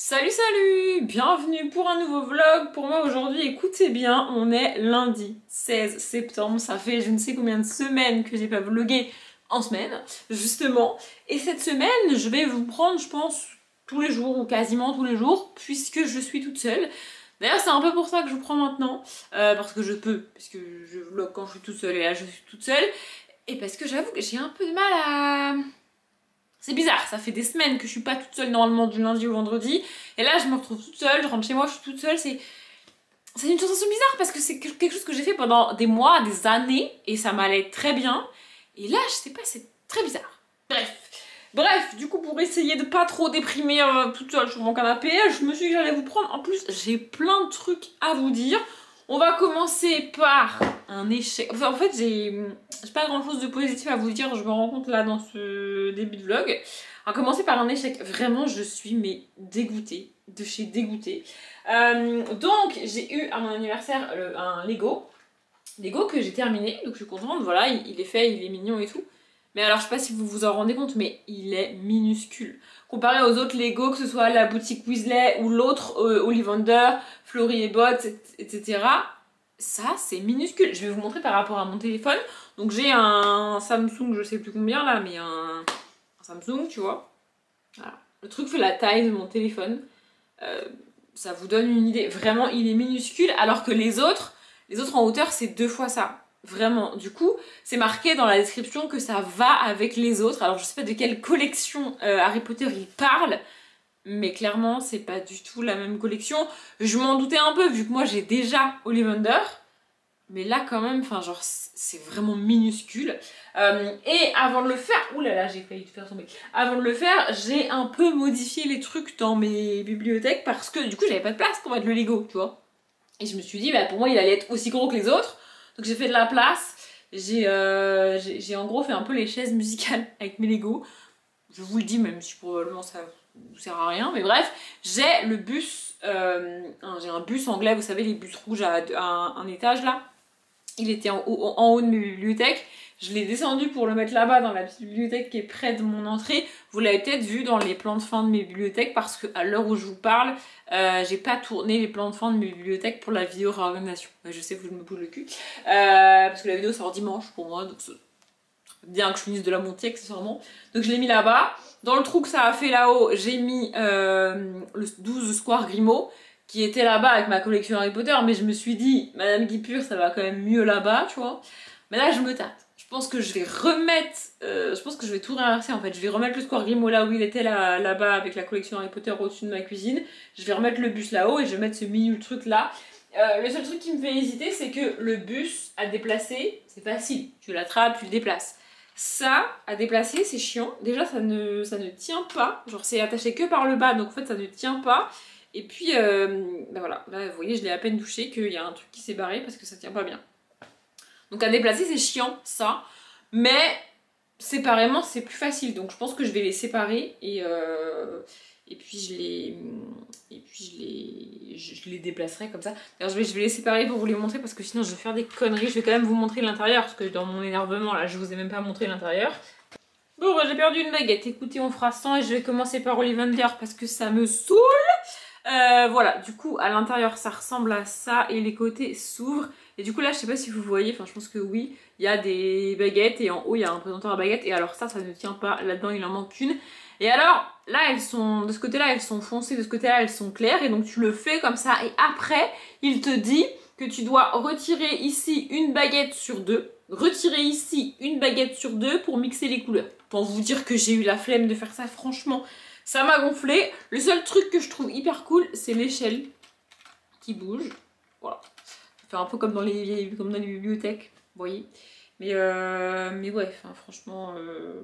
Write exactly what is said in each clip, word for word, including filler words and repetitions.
Salut salut, bienvenue pour un nouveau vlog. Pour moi aujourd'hui, écoutez bien, on est lundi seize septembre, ça fait je ne sais combien de semaines que j'ai pas vlogué en semaine, justement. Et cette semaine, je vais vous prendre, je pense, tous les jours ou quasiment tous les jours, puisque je suis toute seule. D'ailleurs, c'est un peu pour ça que je vous prends maintenant, euh, parce que je peux, puisque je vlog quand je suis toute seule et là je suis toute seule. Et parce que j'avoue que j'ai un peu de mal à... C'est bizarre, ça fait des semaines que je suis pas toute seule normalement du lundi au vendredi. Et là, je me retrouve toute seule, je rentre chez moi, je suis toute seule. C'est c'est une sensation bizarre parce que c'est quelque chose que j'ai fait pendant des mois, des années. Et ça m'allait très bien. Et là, je sais pas, c'est très bizarre. Bref. Bref, du coup, pour essayer de pas trop déprimer euh, toute seule sur mon canapé, je me suis dit que j'allais vous prendre. En plus, j'ai plein de trucs à vous dire. On va commencer par un échec. Enfin, en fait, j'ai pas grand chose de positif à vous dire, je me rends compte là dans ce début de vlog. On va commencer par un échec. Vraiment, je suis mais dégoûtée, de chez dégoûtée. Euh, donc, j'ai eu à mon anniversaire le, un Lego. Lego que j'ai terminé, donc je suis contente. Voilà, il, il est fait, il est mignon et tout. Mais alors, je sais pas si vous vous en rendez compte, mais il est minuscule. Comparé aux autres Lego, que ce soit la boutique Weasley ou l'autre, euh, Ollivander, Florie et Bottes, et cetera. Ça, c'est minuscule. Je vais vous montrer par rapport à mon téléphone. Donc j'ai un Samsung, je sais plus combien là, mais un, un Samsung, tu vois. Voilà. Le truc fait la taille de mon téléphone. Euh, ça vous donne une idée. Vraiment, il est minuscule, alors que les autres, les autres en hauteur, c'est deux fois ça. Vraiment. Du coup, c'est marqué dans la description que ça va avec les autres. Alors, je sais pas de quelle collection euh, Harry Potter il parle, mais clairement, c'est pas du tout la même collection. Je m'en doutais un peu, vu que moi, j'ai déjà Ollivander. Mais là, quand même, enfin, genre, c'est vraiment minuscule. Euh, et avant de le faire... Ouh là là, j'ai failli te faire tomber. Avant de le faire, j'ai un peu modifié les trucs dans mes bibliothèques parce que, du coup, j'avais pas de place pour mettre le Lego, tu vois. Et je me suis dit, bah, pour moi, il allait être aussi gros que les autres. Donc j'ai fait de la place, j'ai euh, en gros fait un peu les chaises musicales avec mes Lego. Je vous le dis, même si probablement ça ne sert à rien, mais bref, j'ai le bus, euh, j'ai un bus anglais, vous savez les bus rouges à, à un, un étage là. Il était en haut, en haut de mes bibliothèques. Je l'ai descendu pour le mettre là-bas dans la petite bibliothèque qui est près de mon entrée. Vous l'avez peut-être vu dans les plans de fin de mes bibliothèques parce qu'à l'heure où je vous parle, euh, j'ai pas tourné les plans de fin de mes bibliothèques pour la vidéo réorganisation. Je sais que je me bouge le cul. Euh, parce que la vidéo sort dimanche pour moi, donc c'est bien que je finisse de la monter accessoirement. Donc je l'ai mis là-bas. Dans le trou que ça a fait là-haut, j'ai mis euh, le douze Square Grimaud qui était là-bas avec ma collection Harry Potter, mais je me suis dit, Madame Guipure, ça va quand même mieux là-bas, tu vois. Mais là, je me tâte. Je pense que je vais remettre, euh, je pense que je vais tout réinverser en fait. Je vais remettre le Square Grimaud là où il était là, là-bas avec la collection Harry Potter au-dessus de ma cuisine. Je vais remettre le bus là-haut et je vais mettre ce mini truc là. Euh, le seul truc qui me fait hésiter, c'est que le bus à déplacer, c'est facile. Tu l'attrapes, tu le déplaces. Ça, à déplacer, c'est chiant. Déjà, ça ne, ça ne tient pas. Genre, c'est attaché que par le bas, donc en fait, ça ne tient pas. Et puis, euh, ben voilà, là, vous voyez, je l'ai à peine touché, qu'il y a un truc qui s'est barré parce que ça tient pas bien. Donc à déplacer, c'est chiant, ça. Mais séparément, c'est plus facile. Donc je pense que je vais les séparer et, euh, et puis je les et puis je les, je, je les déplacerai comme ça. D'ailleurs, je vais, je vais les séparer pour vous les montrer parce que sinon je vais faire des conneries. Je vais quand même vous montrer l'intérieur parce que dans mon énervement, là, je vous ai même pas montré l'intérieur. Bon, bah, j'ai perdu une baguette. Écoutez, on fera cent et je vais commencer par Ollivander parce que ça me saoule. Euh, voilà, du coup à l'intérieur ça ressemble à ça et les côtés s'ouvrent. Et du coup là je sais pas si vous voyez, enfin je pense que oui, il y a des baguettes et en haut il y a un présentoir à baguettes. Et alors ça, ça ne tient pas, là-dedans il en manque une. Et alors là elles sont, de ce côté là elles sont foncées, de ce côté là elles sont claires. Et donc tu le fais comme ça et après il te dit que tu dois retirer ici une baguette sur deux. Retirer ici une baguette sur deux pour mixer les couleurs. Pour vous dire que j'ai eu la flemme de faire ça, franchement. Ça m'a gonflé. Le seul truc que je trouve hyper cool, c'est l'échelle qui bouge. Voilà. Ça fait un peu comme dans les, comme dans les bibliothèques, vous voyez. Mais, euh, mais ouais, enfin, franchement, euh,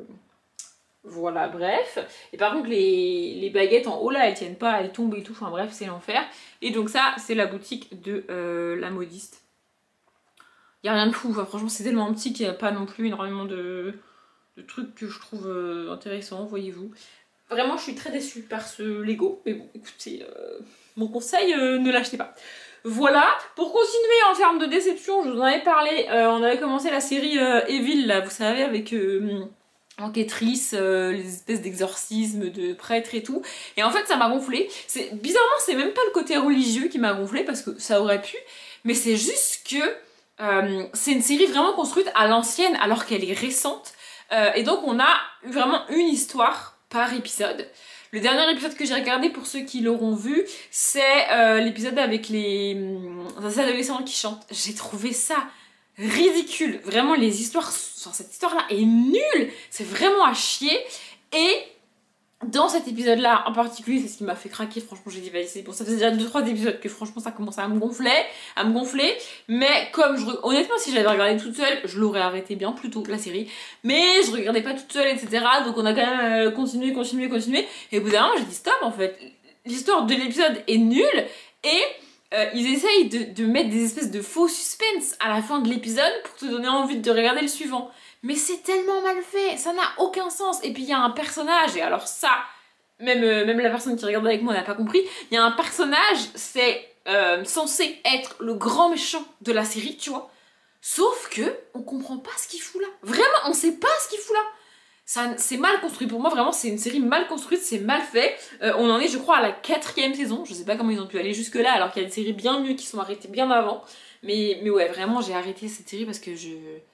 voilà, bref. Et par contre, les, les baguettes en haut là, elles tiennent pas, elles tombent et tout. Enfin bref, c'est l'enfer. Et donc ça, c'est la boutique de euh, la modiste. Il n'y a rien de fou. Enfin, franchement, c'est tellement petit qu'il n'y a pas non plus énormément de, de trucs que je trouve euh, intéressants, voyez-vous. Vraiment, je suis très déçue par ce Lego. Mais bon, écoutez, euh, mon conseil, euh, ne l'achetez pas. Voilà. Pour continuer en termes de déception, je vous en avais parlé. Euh, on avait commencé la série euh, Evil, là, vous savez, avec euh, enquêtrice, euh, les espèces d'exorcismes de prêtres et tout. Et en fait, ça m'a gonflé. C'est bizarrement, c'est même pas le côté religieux qui m'a gonflé parce que ça aurait pu, mais c'est juste que euh, c'est une série vraiment construite à l'ancienne alors qu'elle est récente. Euh, et donc, on a vraiment une histoire par épisode. Le dernier épisode que j'ai regardé, pour ceux qui l'auront vu, c'est euh, l'épisode avec les, les adolescents qui chantent. J'ai trouvé ça ridicule. Vraiment, les histoires, enfin, cette histoire-là est nulle. C'est vraiment à chier. Et dans cet épisode-là en particulier, c'est ce qui m'a fait craquer. Franchement, j'ai dit, vas-y, c'est bon. Ça faisait déjà deux trois épisodes que franchement, ça commençait à me gonfler, à me gonfler. Mais comme je, honnêtement, si j'avais regardé toute seule, je l'aurais arrêté bien plus tôt, la série. Mais je regardais pas toute seule, et cetera. Donc on a quand même euh, continué, continué, continué. Et au bout d'un moment, j'ai dit stop, en fait. L'histoire de l'épisode est nulle. Et euh, ils essayent de, de mettre des espèces de faux suspense à la fin de l'épisode pour te donner envie de regarder le suivant. Mais c'est tellement mal fait, ça n'a aucun sens. Et puis il y a un personnage, et alors ça, même, euh, même la personne qui regarde avec moi n'a pas compris, il y a un personnage, c'est euh, censé être le grand méchant de la série, tu vois. Sauf que on comprend pas ce qu'il fout là. Vraiment, on sait pas ce qu'il fout là. Ça, c'est mal construit. Pour moi, vraiment, c'est une série mal construite, c'est mal fait. Euh, on en est, je crois, à la quatrième saison. Je sais pas comment ils ont pu aller jusque là, alors qu'il y a des séries bien mieux qui sont arrêtées bien avant. Mais, mais ouais, vraiment, j'ai arrêté cette série parce que je...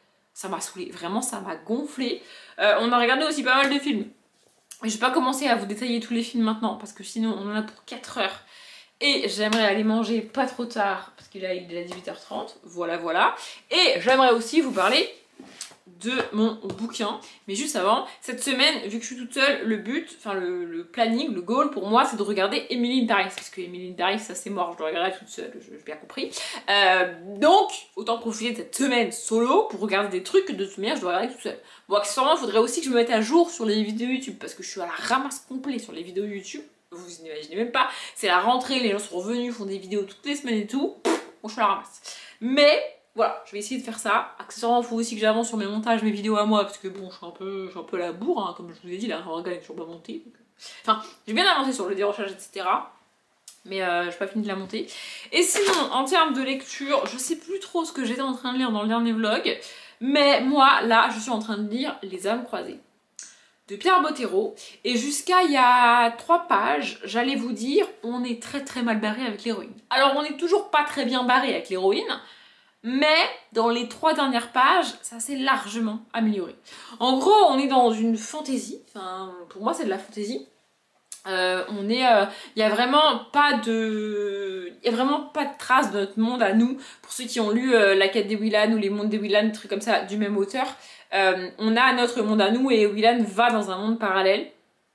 ça m'a saoulé, vraiment ça m'a gonflé. Euh, on a regardé aussi pas mal de films. Je vais pas commencer à vous détailler tous les films maintenant parce que sinon on en a pour quatre heures. Et j'aimerais aller manger pas trop tard parce qu'il est déjà dix-huit heures trente. Voilà, voilà. Et j'aimerais aussi vous parler de mon bouquin. Mais juste avant, cette semaine, vu que je suis toute seule, le but, enfin le, le planning, le goal pour moi, c'est de regarder Emily in Paris. Parce que Emily in Paris, ça c'est mort, je dois regarder toute seule, j'ai bien compris. Euh, donc, autant profiter de cette semaine solo pour regarder des trucs que de toute manière, je dois regarder toute seule. Bon, accessoirement, il faudrait aussi que je me mette à jour sur les vidéos YouTube, parce que je suis à la ramasse complet sur les vidéos YouTube. Vous n'imaginez même pas, c'est la rentrée, les gens sont revenus, font des vidéos toutes les semaines et tout. Bon, je suis à la ramasse. Mais... voilà, je vais essayer de faire ça. Accessoirement, il faut aussi que j'avance sur mes montages, mes vidéos à moi, parce que bon, je suis un peu, je suis un peu à la bourre, hein, comme je vous ai dit, la Raga est toujours pas montée. Donc... enfin, j'ai bien avancé sur le dérochage, et cetera. Mais euh, je n'ai pas fini de la monter. Et sinon, en termes de lecture, je sais plus trop ce que j'étais en train de lire dans le dernier vlog. Mais moi, là, je suis en train de lire Les âmes croisées de Pierre Bottero. Et jusqu'à il y a trois pages, j'allais vous dire, on est très très mal barré avec l'héroïne. Alors, on n'est toujours pas très bien barré avec l'héroïne. Mais dans les trois dernières pages, ça s'est largement amélioré. En gros, on est dans une fantaisie. Enfin, pour moi, c'est de la fantaisie. Euh, on est, il euh, y a vraiment pas de, il y a vraiment pas de traces de notre monde à nous. Pour ceux qui ont lu euh, La Quête des Willan ou Les Mondes des Willan, des trucs comme ça, du même auteur, euh, on a notre monde à nous et Willan va dans un monde parallèle.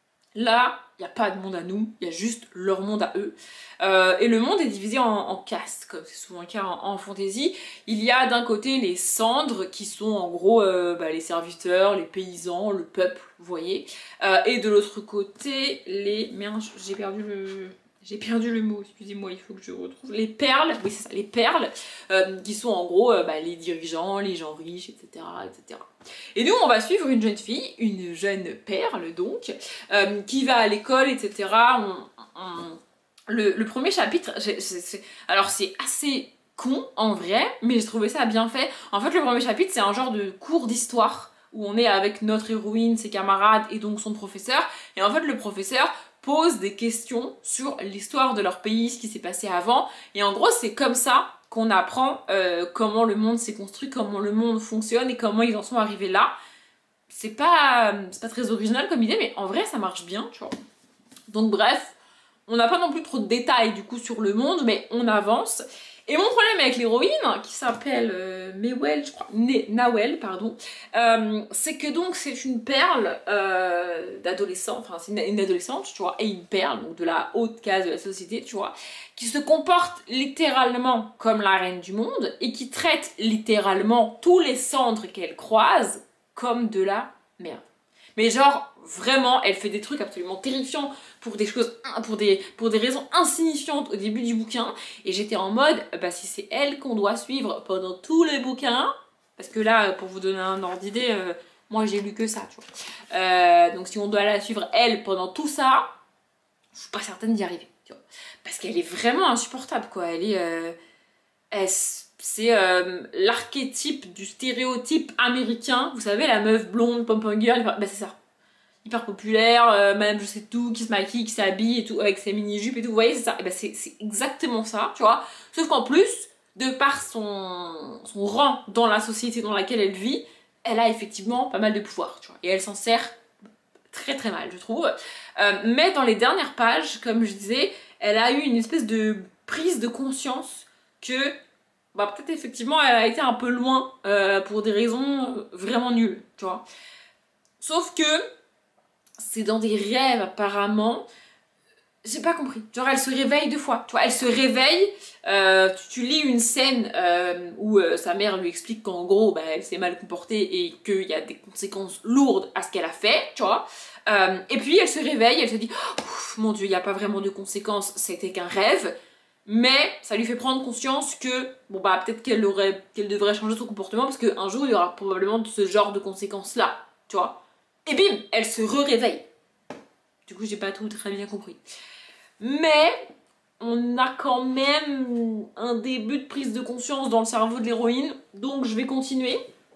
Là, il n'y a pas de monde à nous, il y a juste leur monde à eux. Euh, et le monde est divisé en, en castes, comme c'est souvent le cas en, en fantasy. Il y a d'un côté les cendres, qui sont en gros euh, bah, les serviteurs, les paysans, le peuple, vous voyez. Euh, et de l'autre côté, les... merde, j'ai perdu le... J'ai perdu le mot, excusez-moi, il faut que je retrouve. Les perles, oui c'est ça, les perles, euh, qui sont en gros euh, bah, les dirigeants, les gens riches, et cetera, et cetera. Et nous, on va suivre une jeune fille, une jeune perle donc, euh, qui va à l'école, et cetera. On, on... Le, le premier chapitre, c'est, c'est... alors c'est assez con en vrai, mais j'ai trouvé ça bien fait. En fait, le premier chapitre, c'est un genre de cours d'histoire où on est avec notre héroïne, ses camarades et donc son professeur. Et en fait, le professeur pose des questions sur l'histoire de leur pays, ce qui s'est passé avant. Et en gros, c'est comme ça qu'on apprend euh, comment le monde s'est construit, comment le monde fonctionne et comment ils en sont arrivés là. C'est pas, c'est pas très original comme idée, mais en vrai, ça marche bien, tu vois. Donc bref, on n'a pas non plus trop de détails du coup sur le monde, mais on avance. Et mon problème avec l'héroïne, qui s'appelle euh, Mewel, je crois, Nawel, pardon, euh, c'est que donc c'est une perle euh, d'adolescent, enfin c'est une, une adolescente, tu vois, et une perle, donc de la haute case de la société, tu vois, qui se comporte littéralement comme la reine du monde et qui traite littéralement tous les centres qu'elle croise comme de la merde. Mais genre, vraiment, elle fait des trucs absolument terrifiants pour des choses, pour des, pour des raisons insignifiantes au début du bouquin. Et j'étais en mode, bah si c'est elle qu'on doit suivre pendant tous les bouquins, parce que là, pour vous donner un ordre d'idée, euh, moi j'ai lu que ça, tu vois. Euh, donc si on doit la suivre elle pendant tout ça, je suis pas certaine d'y arriver, tu vois. Parce qu'elle est vraiment insupportable, quoi. Elle est... Euh, elle, c'est euh, l'archétype du stéréotype américain. Vous savez, la meuf blonde, pom-pom girl, bah c'est ça. Hyper populaire, euh, madame je sais tout, qui se maquille, qui s'habille et tout, avec ses mini-jupes et tout, vous voyez, c'est ça. Et bah c'est exactement ça, tu vois. Sauf qu'en plus, de par son, son rang dans la société dans laquelle elle vit, elle a effectivement pas mal de pouvoir, tu vois. Et elle s'en sert très très mal, je trouve. Euh, mais dans les dernières pages, comme je disais, elle a eu une espèce de prise de conscience que bah, peut-être effectivement elle a été un peu loin euh, pour des raisons vraiment nulles, tu vois. Sauf que c'est dans des rêves apparemment, j'ai pas compris, genre elle se réveille deux fois, tu vois, elle se réveille, euh, tu, tu lis une scène euh, où euh, sa mère lui explique qu'en gros bah, elle s'est mal comportée et qu'il y a des conséquences lourdes à ce qu'elle a fait, tu vois, euh, et puis elle se réveille, elle se dit oh, mon dieu, il n'y a pas vraiment de conséquences, c'était qu'un rêve, mais ça lui fait prendre conscience que bon bah peut-être qu'elle aurait, qu'elle devrait changer son comportement parce qu'un jour il y aura probablement ce genre de conséquences là, tu vois. Et bim, elle se re-réveille. Du coup, j'ai pas tout très bien compris. Mais on a quand même un début de prise de conscience dans le cerveau de l'héroïne, donc je vais continuer.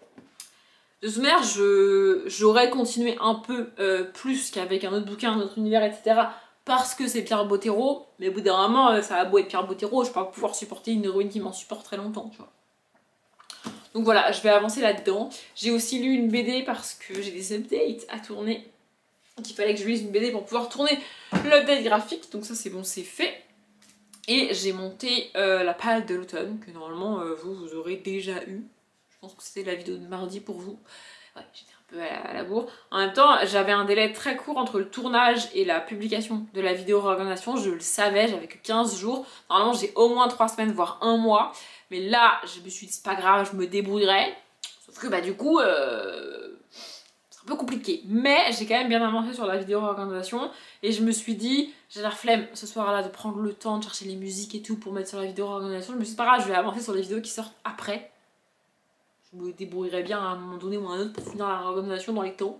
De toute manière, j'aurais continué un peu euh, plus qu'avec un autre bouquin, un autre univers, et cetera. Parce que c'est Pierre Bottero, mais au bout d'un moment, ça a beau être Pierre Bottero, je vais pas pouvoir supporter une héroïne qui m'en supporte très longtemps, tu vois. Donc voilà, je vais avancer là-dedans. J'ai aussi lu une B D parce que j'ai des updates à tourner. Donc il fallait que je lise une B D pour pouvoir tourner l'update graphique. Donc ça c'est bon, c'est fait. Et j'ai monté euh, la palette de l'automne que normalement euh, vous, vous aurez déjà eu. Je pense que c'était la vidéo de mardi pour vous. Ouais, j'étais un peu à la, à la bourre. En même temps, j'avais un délai très court entre le tournage et la publication de la vidéo réorganisation. Je le savais, j'avais que quinze jours. Normalement j'ai au moins trois semaines, voire un mois. Mais là, je me suis dit, c'est pas grave, je me débrouillerai. Sauf que bah du coup, euh, c'est un peu compliqué. Mais j'ai quand même bien avancé sur la vidéo réorganisation. Et je me suis dit, j'ai la flemme ce soir-là de prendre le temps de chercher les musiques et tout pour mettre sur la vidéo réorganisation. Je me suis dit, c'est pas grave, je vais avancer sur les vidéos qui sortent après. Je me débrouillerai bien à un moment donné ou à un autre pour finir la réorganisation dans les temps.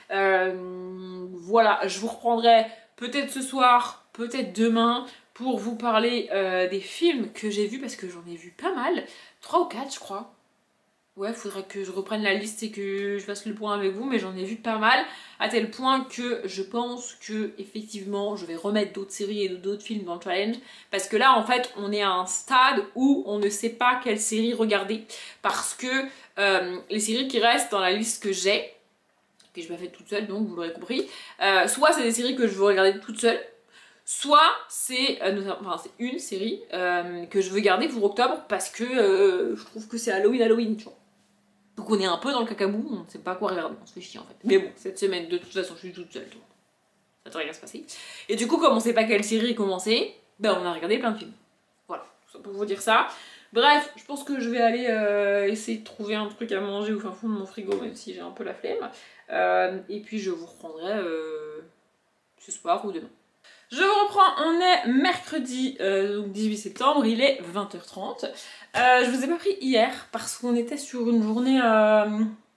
Euh, voilà, je vous reprendrai peut-être ce soir, peut-être demain, pour vous parler euh, des films que j'ai vus, parce que j'en ai vu pas mal, trois ou quatre je crois. Ouais, faudrait que je reprenne la liste et que je fasse le point avec vous, mais j'en ai vu pas mal, à tel point que je pense que effectivement je vais remettre d'autres séries et d'autres films dans le challenge, parce que là en fait on est à un stade où on ne sait pas quelle série regarder, parce que euh, les séries qui restent dans la liste que j'ai, que je m'ai faite toute seule donc vous l'aurez compris, euh, soit c'est des séries que je veux regarder toute seule, soit c'est euh, enfin, une série euh, que je veux garder pour octobre parce que euh, je trouve que c'est Halloween Halloween, tu vois. Donc on est un peu dans le cacabou, on ne sait pas quoi regarder, on se fait chier en fait. Mais bon, cette semaine de toute façon je suis toute seule, donc ça devrait rien se passer. Et du coup comme on sait pas quelle série commencer, ben on a regardé plein de films. Voilà, tout ça pour vous dire ça. Bref, je pense que je vais aller euh, essayer de trouver un truc à manger au fin fond de mon frigo, même si j'ai un peu la flemme. Euh, et puis je vous reprendrai euh, ce soir ou demain. Je vous reprends, on est mercredi euh, donc dix-huit septembre, il est vingt heures trente. Euh, je vous ai pas pris hier parce qu'on était sur une journée euh...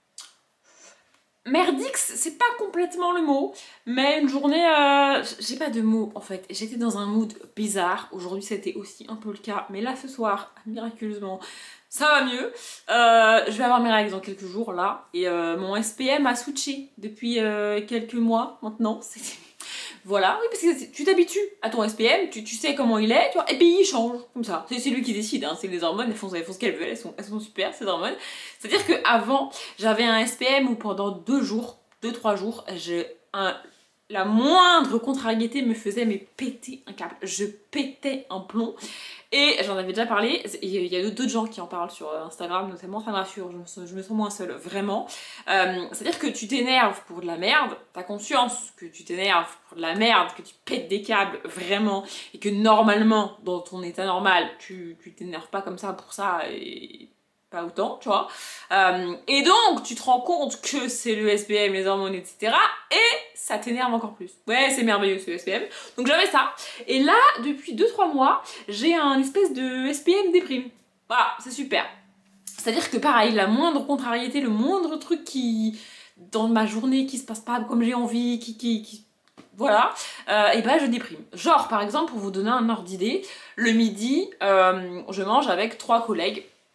merdique, c'est pas complètement le mot, mais une journée, euh... j'ai pas de mots en fait. J'étais dans un mood bizarre, aujourd'hui c'était aussi un peu le cas, mais là ce soir, miraculeusement, ça va mieux. Euh, je vais avoir mes règles dans quelques jours là, et euh, mon S P M a switché depuis euh, quelques mois maintenant. C'était... Voilà, oui, parce que tu t'habitues à ton S P M, tu, tu sais comment il est, tu vois, et puis il change, comme ça. C'est lui qui décide, hein, c'est les hormones, elles font, elles font ce qu'elles veulent, elles sont, elles sont super, ces hormones. C'est-à-dire qu'avant, j'avais un S P M où pendant deux jours, deux, trois jours, je, un, la moindre contrariété me faisait mais péter un câble. Je pétais un plomb. Et j'en avais déjà parlé, il y a d'autres gens qui en parlent sur Instagram, notamment, ça me rassure, je me sens, je me sens moins seule, vraiment. Euh, C'est-à-dire que tu t'énerves pour de la merde, t'as conscience que tu t'énerves pour de la merde, que tu pètes des câbles, vraiment, et que normalement, dans ton état normal, tu tu t'énerves pas comme ça pour ça, et pas autant, tu vois. Euh, et donc, tu te rends compte que c'est le S P M, les hormones, et cetera. Et ça t'énerve encore plus. Ouais, c'est merveilleux ce S P M. Donc j'avais ça. Et là, depuis deux trois mois, j'ai un espèce de S P M déprime. Voilà, c'est super. C'est-à-dire que pareil, la moindre contrariété, le moindre truc qui... dans ma journée qui se passe pas comme j'ai envie, qui... qui, qui... voilà, euh, et ben je déprime. Genre, par exemple, pour vous donner un ordre d'idée, le midi, euh, je mange avec trois collègues.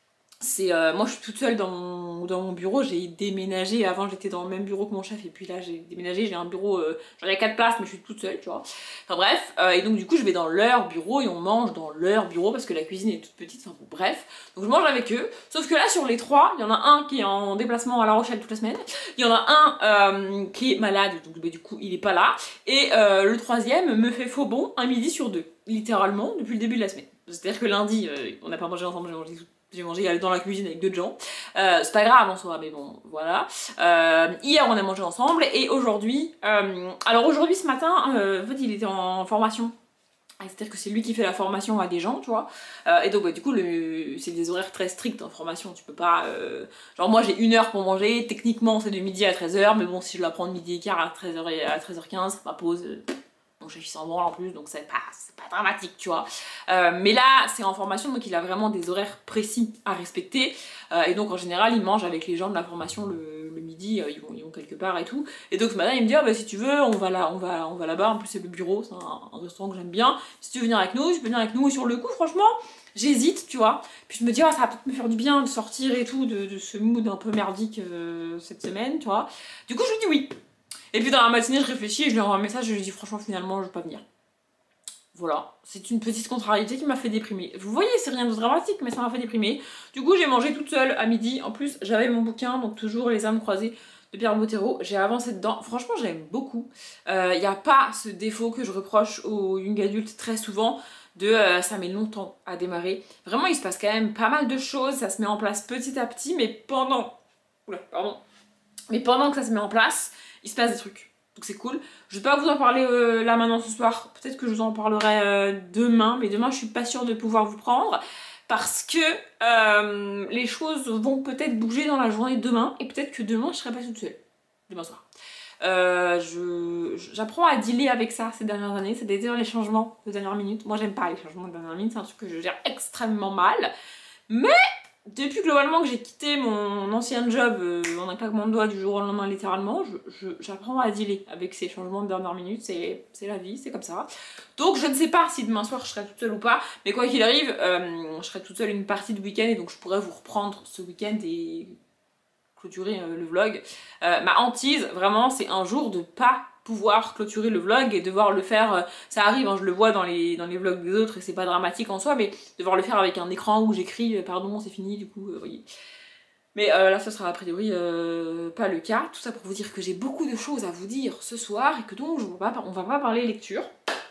c'est euh, moi je suis toute seule dans mon, dans mon bureau, j'ai déménagé, avant j'étais dans le même bureau que mon chef et puis là j'ai déménagé, j'ai un bureau, euh, genre il y a quatre places mais je suis toute seule tu vois, enfin bref, euh, et donc du coup je vais dans leur bureau et on mange dans leur bureau parce que la cuisine est toute petite, enfin bon bref, donc je mange avec eux, sauf que là sur les trois, il y en a un qui est en déplacement à La Rochelle toute la semaine, il y en a un euh, qui est malade, donc bah, du coup il est pas là, et euh, le troisième me fait faux bon un midi sur deux, littéralement depuis le début de la semaine, c'est-à-dire que lundi euh, on n'a pas mangé ensemble, j'ai mangé tout. J'ai mangé dans la cuisine avec d'autres gens. Euh, c'est pas grave en soi, mais bon, voilà. Euh, hier, on a mangé ensemble et aujourd'hui... Euh, alors aujourd'hui, ce matin, euh, en fait, il était en formation. C'est-à-dire que c'est lui qui fait la formation à des gens, tu vois. Euh, et donc, bah, du coup, le... c'est des horaires très stricts en formation. Tu peux pas... Euh... Genre, moi, j'ai une heure pour manger. Techniquement, c'est de midi à treize heures. Mais bon, si je la prends de midi et quart à treize heures, et à treize heures quinze, ma pause... Euh... Donc je suis sans branle en plus, donc c'est pas, pas dramatique, tu vois. Euh, mais là, c'est en formation, donc il a vraiment des horaires précis à respecter. Euh, et donc en général, il mange avec les gens de la formation le, le midi, euh, ils, vont, ils vont quelque part et tout. Et donc ce matin, il me dit, ah, bah, si tu veux, on va là, on va, on va là-bas. En plus, c'est le bureau, c'est un, un restaurant que j'aime bien. Si tu veux venir avec nous, tu peux venir avec nous. Et sur le coup, franchement, j'hésite, tu vois. Puis je me dis, ah, ça va peut-être me faire du bien de sortir et tout, de, de ce mood un peu merdique euh, cette semaine, tu vois. Du coup, je lui dis oui. Et puis dans la matinée, je réfléchis et je lui envoie un message et je lui dis franchement, finalement, je veux pas venir. Voilà, c'est une petite contrariété qui m'a fait déprimer. Vous voyez, c'est rien de dramatique, mais ça m'a fait déprimer. Du coup, j'ai mangé toute seule à midi. En plus, j'avais mon bouquin, donc toujours Les âmes croisées de Pierre Bottero. J'ai avancé dedans. Franchement, j'aime beaucoup. Il euh, n'y a pas ce défaut que je reproche aux young adultes très souvent de euh, ça met longtemps à démarrer. Vraiment, il se passe quand même pas mal de choses. Ça se met en place petit à petit, mais pendant... Oula, pardon. Mais pendant que ça se met en place, il se passe des trucs. Donc c'est cool. Je vais pas vous en parler euh, là maintenant ce soir. Peut-être que je vous en parlerai euh, demain. Mais demain je suis pas sûre de pouvoir vous prendre. Parce que euh, les choses vont peut-être bouger dans la journée de demain. Et peut-être que demain je serai pas toute seule. Demain soir. Euh, je, j'apprends à dealer avec ça ces dernières années. C'est des les changements de dernière minute. Moi j'aime pas les changements de dernière minute. C'est un truc que je gère extrêmement mal. Mais... depuis globalement que j'ai quitté mon ancien job euh, en un claquement de doigts du jour au lendemain littéralement, j'apprends à dealer avec ces changements de dernière minute, c'est la vie, c'est comme ça. Donc je ne sais pas si demain soir je serai toute seule ou pas, mais quoi qu'il arrive, euh, je serai toute seule une partie du week-end et donc je pourrais vous reprendre ce week-end et clôturer euh, le vlog. Euh, ma hantise, vraiment, c'est un jour de pas pouvoir clôturer le vlog et devoir le faire, euh, ça arrive, hein, je le vois dans les, dans les vlogs des autres et c'est pas dramatique en soi, mais devoir le faire avec un écran où j'écris euh, pardon c'est fini du coup, euh, voyez. Mais euh, là ce sera a priori euh, pas le cas, tout ça pour vous dire que j'ai beaucoup de choses à vous dire ce soir et que donc je va pas, on va pas parler lecture.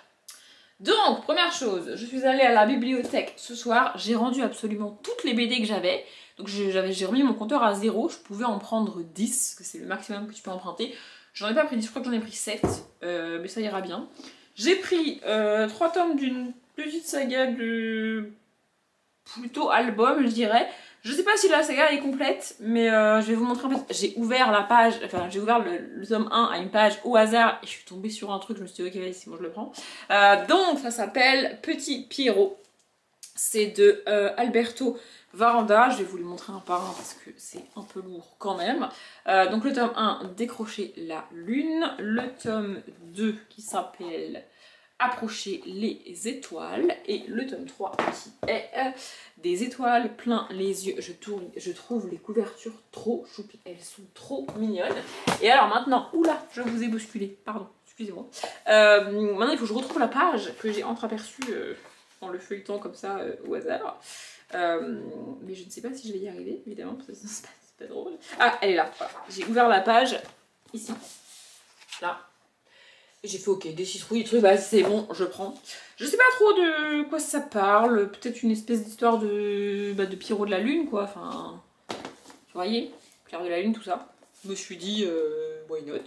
Donc première chose, je suis allée à la bibliothèque ce soir, j'ai rendu absolument toutes les B D que j'avais, donc j'ai remis mon compteur à zéro, je pouvais en prendre dix, que c'est le maximum que tu peux emprunter. J'en ai pas pris dix, je crois que j'en ai pris sept, euh, mais ça ira bien. J'ai pris euh, trois tomes d'une petite saga de... plutôt album, je dirais. Je sais pas si la saga est complète, mais euh, je vais vous montrer. En fait, j'ai ouvert la page, enfin j'ai ouvert le, le tome un à une page au hasard et je suis tombée sur un truc, je me suis dit ok, c'est bon, je le prends. Euh, donc ça s'appelle Petit Pierrot. C'est de euh, Alberto Varanda, je vais vous le montrer un par un parce que c'est un peu lourd quand même. Euh, donc le tome un, Décrocher la lune. Le tome deux qui s'appelle Approcher les étoiles. Et le tome trois qui est euh, Des étoiles plein les yeux. Je, tourne, je trouve les couvertures trop choupies. Elles sont trop mignonnes. Et alors maintenant, oula, je vous ai bousculé, pardon, excusez-moi. Euh, maintenant il faut que je retrouve la page que j'ai entreaperçue euh, en le feuilletant comme ça euh, au hasard. Euh, mais je ne sais pas si je vais y arriver, évidemment, parce que c'est pas, pas drôle. Ah, elle est là, voilà. J'ai ouvert la page, ici, là. Et j'ai fait ok, des citrouilles, des trucs, bah c'est bon, je prends. Je sais pas trop de quoi ça parle, peut-être une espèce d'histoire de, bah, de Pierrot de la Lune, quoi, enfin... Vous voyez, Pierre de la Lune, tout ça. Je me suis dit, euh, why not.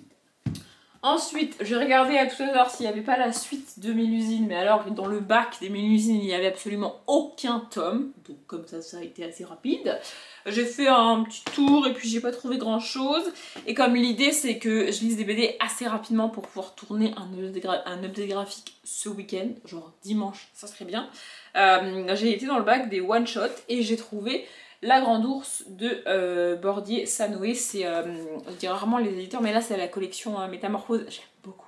Ensuite, j'ai regardé à tout à l'heure s'il n'y avait pas la suite de Mélusine, mais alors dans le bac des Mélusines, il n'y avait absolument aucun tome, donc comme ça, ça a été assez rapide. J'ai fait un petit tour et puis j'ai pas trouvé grand chose, et comme l'idée c'est que je lise des B D assez rapidement pour pouvoir tourner un update graphique ce week-end, genre dimanche, ça serait bien, euh, j'ai été dans le bac des one-shot et j'ai trouvé La Grande Ourse de euh, Bordier-Sanoé. C'est, euh, je dis rarement les éditeurs, mais là c'est la collection euh, Métamorphose. J'aime beaucoup.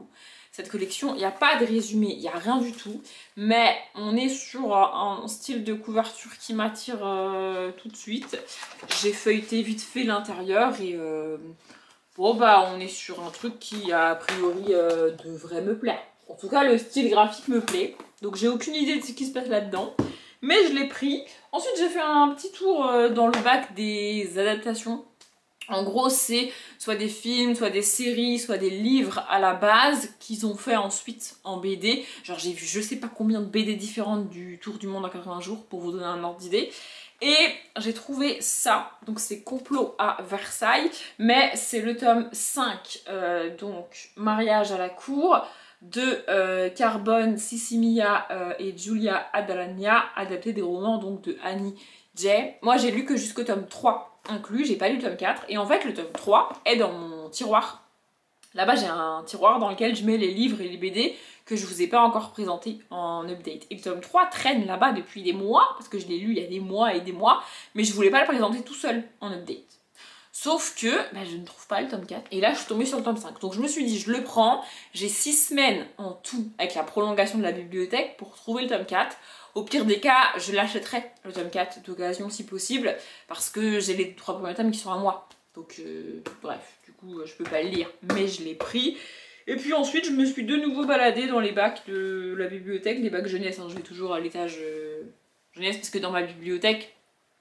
cette collection. Il n'y a pas de résumé, il n'y a rien du tout. Mais on est sur un style de couverture qui m'attire euh, tout de suite. J'ai feuilleté vite fait l'intérieur et euh, bon bah on est sur un truc qui a priori euh, devrait me plaire. En tout cas le style graphique me plaît. Donc j'ai aucune idée de ce qui se passe là-dedans. Mais je l'ai pris. Ensuite j'ai fait un petit tour euh, dans le bac des adaptations. En gros, c'est soit des films, soit des séries, soit des livres à la base qu'ils ont fait ensuite en B D. Genre j'ai vu je sais pas combien de B D différentes du Tour du Monde en quatre-vingts jours pour vous donner un ordre d'idée. Et j'ai trouvé ça, donc c'est Complot à Versailles, mais c'est le tome cinq, euh, donc Mariage à la cour, de euh, Carbone, Sissimia euh, et Giulia Adalania, adapté des romans donc de Annie Jay. Moi j'ai lu que jusqu'au tome trois inclus, j'ai pas lu le tome quatre, et en fait le tome trois est dans mon tiroir. Là-bas j'ai un tiroir dans lequel je mets les livres et les B D que je vous ai pas encore présentés en update. Et le tome trois traîne là-bas depuis des mois, parce que je l'ai lu il y a des mois et des mois, mais je voulais pas le présenter tout seul en update. Sauf que bah, je ne trouve pas le tome quatre, et là je suis tombée sur le tome cinq. Donc je me suis dit je le prends, j'ai six semaines en tout avec la prolongation de la bibliothèque pour trouver le tome quatre. Au pire des cas, je l'achèterai le tome quatre d'occasion si possible, parce que j'ai les trois premiers tomes qui sont à moi. Donc euh, bref, du coup je peux pas le lire, mais je l'ai pris. Et puis ensuite je me suis de nouveau baladée dans les bacs de la bibliothèque, les bacs jeunesse, hein. Je vais toujours à l'étage euh, jeunesse, parce que dans ma bibliothèque,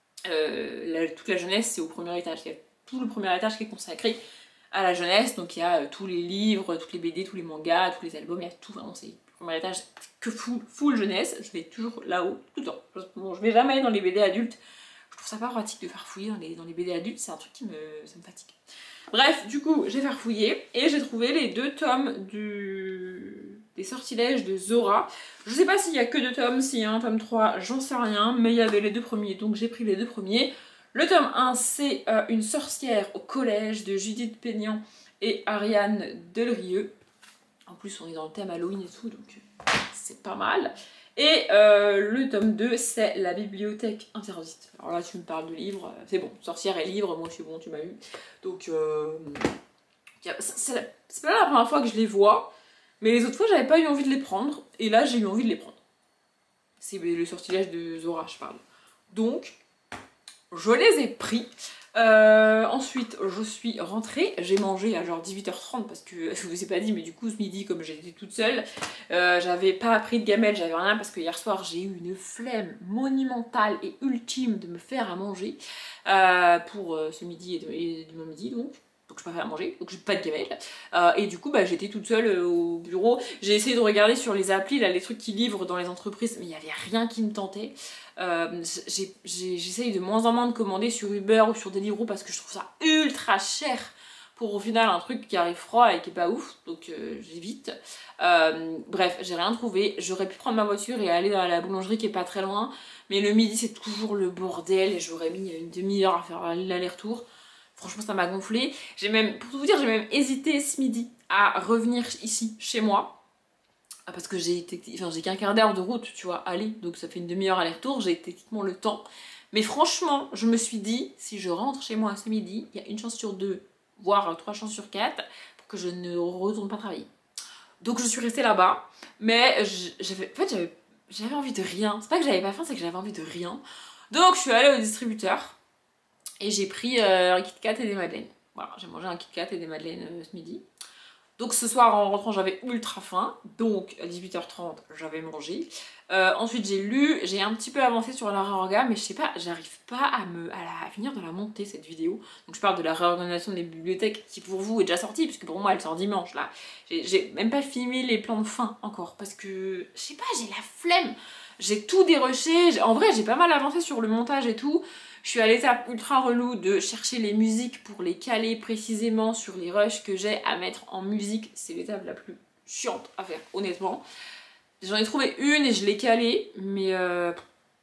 euh, la, toute la jeunesse c'est au premier étage. Il y a tout le premier étage qui est consacré à la jeunesse, donc il y a euh, tous les livres, toutes les B D, tous les mangas, tous les albums, il y a tout, vraiment c'est le premier étage que full, full jeunesse. Je vais toujours là-haut, tout le temps. Bon, je vais jamais aller dans les B D adultes, je trouve ça pas pratique de faire fouiller dans les, dans les B D adultes, c'est un truc qui me, ça me fatigue. Bref, du coup, j'ai farfouillé et j'ai trouvé les deux tomes du... des sortilèges de Zora. Je sais pas s'il y a que deux tomes, s'il y a un tome trois, j'en sais rien, mais il y avait les deux premiers, donc j'ai pris les deux premiers. Le tome un, c'est euh, Une sorcière au collège de Judith Peignan et Ariane Delrieux. En plus, on est dans le thème Halloween et tout, donc c'est pas mal. Et euh, le tome deux, c'est La bibliothèque interdite. Alors là, tu me parles de livres, c'est bon, sorcière et livre, moi c'est bon, tu m'as eu. Donc, euh, c'est pas la première fois que je les vois, mais les autres fois, j'avais pas eu envie de les prendre, et là, j'ai eu envie de les prendre. C'est le sortilège de Zora, je parle. Donc, je les ai pris. Euh, ensuite, je suis rentrée, j'ai mangé à genre dix-huit heures trente parce que je vous ai pas dit, mais du coup ce midi, comme j'étais toute seule, euh, j'avais pas pris de gamelle, j'avais rien parce que hier soir j'ai eu une flemme monumentale et ultime de me faire à manger euh, pour euh, ce midi et, de, et demain midi donc. Donc je peux pas faire à manger, donc j'ai pas de gamelle. Euh, et du coup bah, j'étais toute seule euh, au bureau. J'ai essayé de regarder sur les applis, là, les trucs qui livrent dans les entreprises, mais il y avait rien qui me tentait. Euh, J'essaye de moins en moins de commander sur Uber ou sur Deliveroo parce que je trouve ça ultra cher pour au final un truc qui arrive froid et qui est pas ouf, donc euh, j'évite. Euh, bref, j'ai rien trouvé. J'aurais pu prendre ma voiture et aller dans la boulangerie qui est pas très loin, mais le midi c'est toujours le bordel et j'aurais mis une demi-heure à faire l'aller-retour. Franchement ça m'a gonflé. J'ai même, pour tout vous dire, j'ai même hésité ce midi à revenir ici, chez moi. Parce que j'ai enfin, qu'un quart d'heure de route, tu vois, aller, donc ça fait une demi-heure aller-retour, j'ai techniquement le temps. Mais franchement, je me suis dit, si je rentre chez moi ce midi, il y a une chance sur deux, voire trois chances sur quatre, pour que je ne retourne pas travailler. Donc je suis restée là-bas, mais j'avais, en fait, j'avais envie de rien. C'est pas que j'avais pas faim, c'est que j'avais envie de rien. Donc je suis allée au distributeur, et j'ai pris euh, un Kit Kat et des madeleines. Voilà, j'ai mangé un Kit Kat et des madeleines euh, ce midi. Donc ce soir en rentrant j'avais ultra faim, donc à dix-huit heures trente j'avais mangé. Euh, ensuite j'ai lu, j'ai un petit peu avancé sur la réorga, mais je sais pas, j'arrive pas à me à, la, à finir de la monter cette vidéo. Donc je parle de la réorganisation des bibliothèques qui pour vous est déjà sortie, puisque pour moi elle sort dimanche là. J'ai même pas filmé les plans de fin encore, parce que je sais pas, j'ai la flemme. J'ai tout dérushé, en vrai j'ai pas mal avancé sur le montage et tout. Je suis à l'étape ultra relou de chercher les musiques pour les caler précisément sur les rushs que j'ai à mettre en musique. C'est l'étape la plus chiante à faire, honnêtement. J'en ai trouvé une et je l'ai calée, mais euh,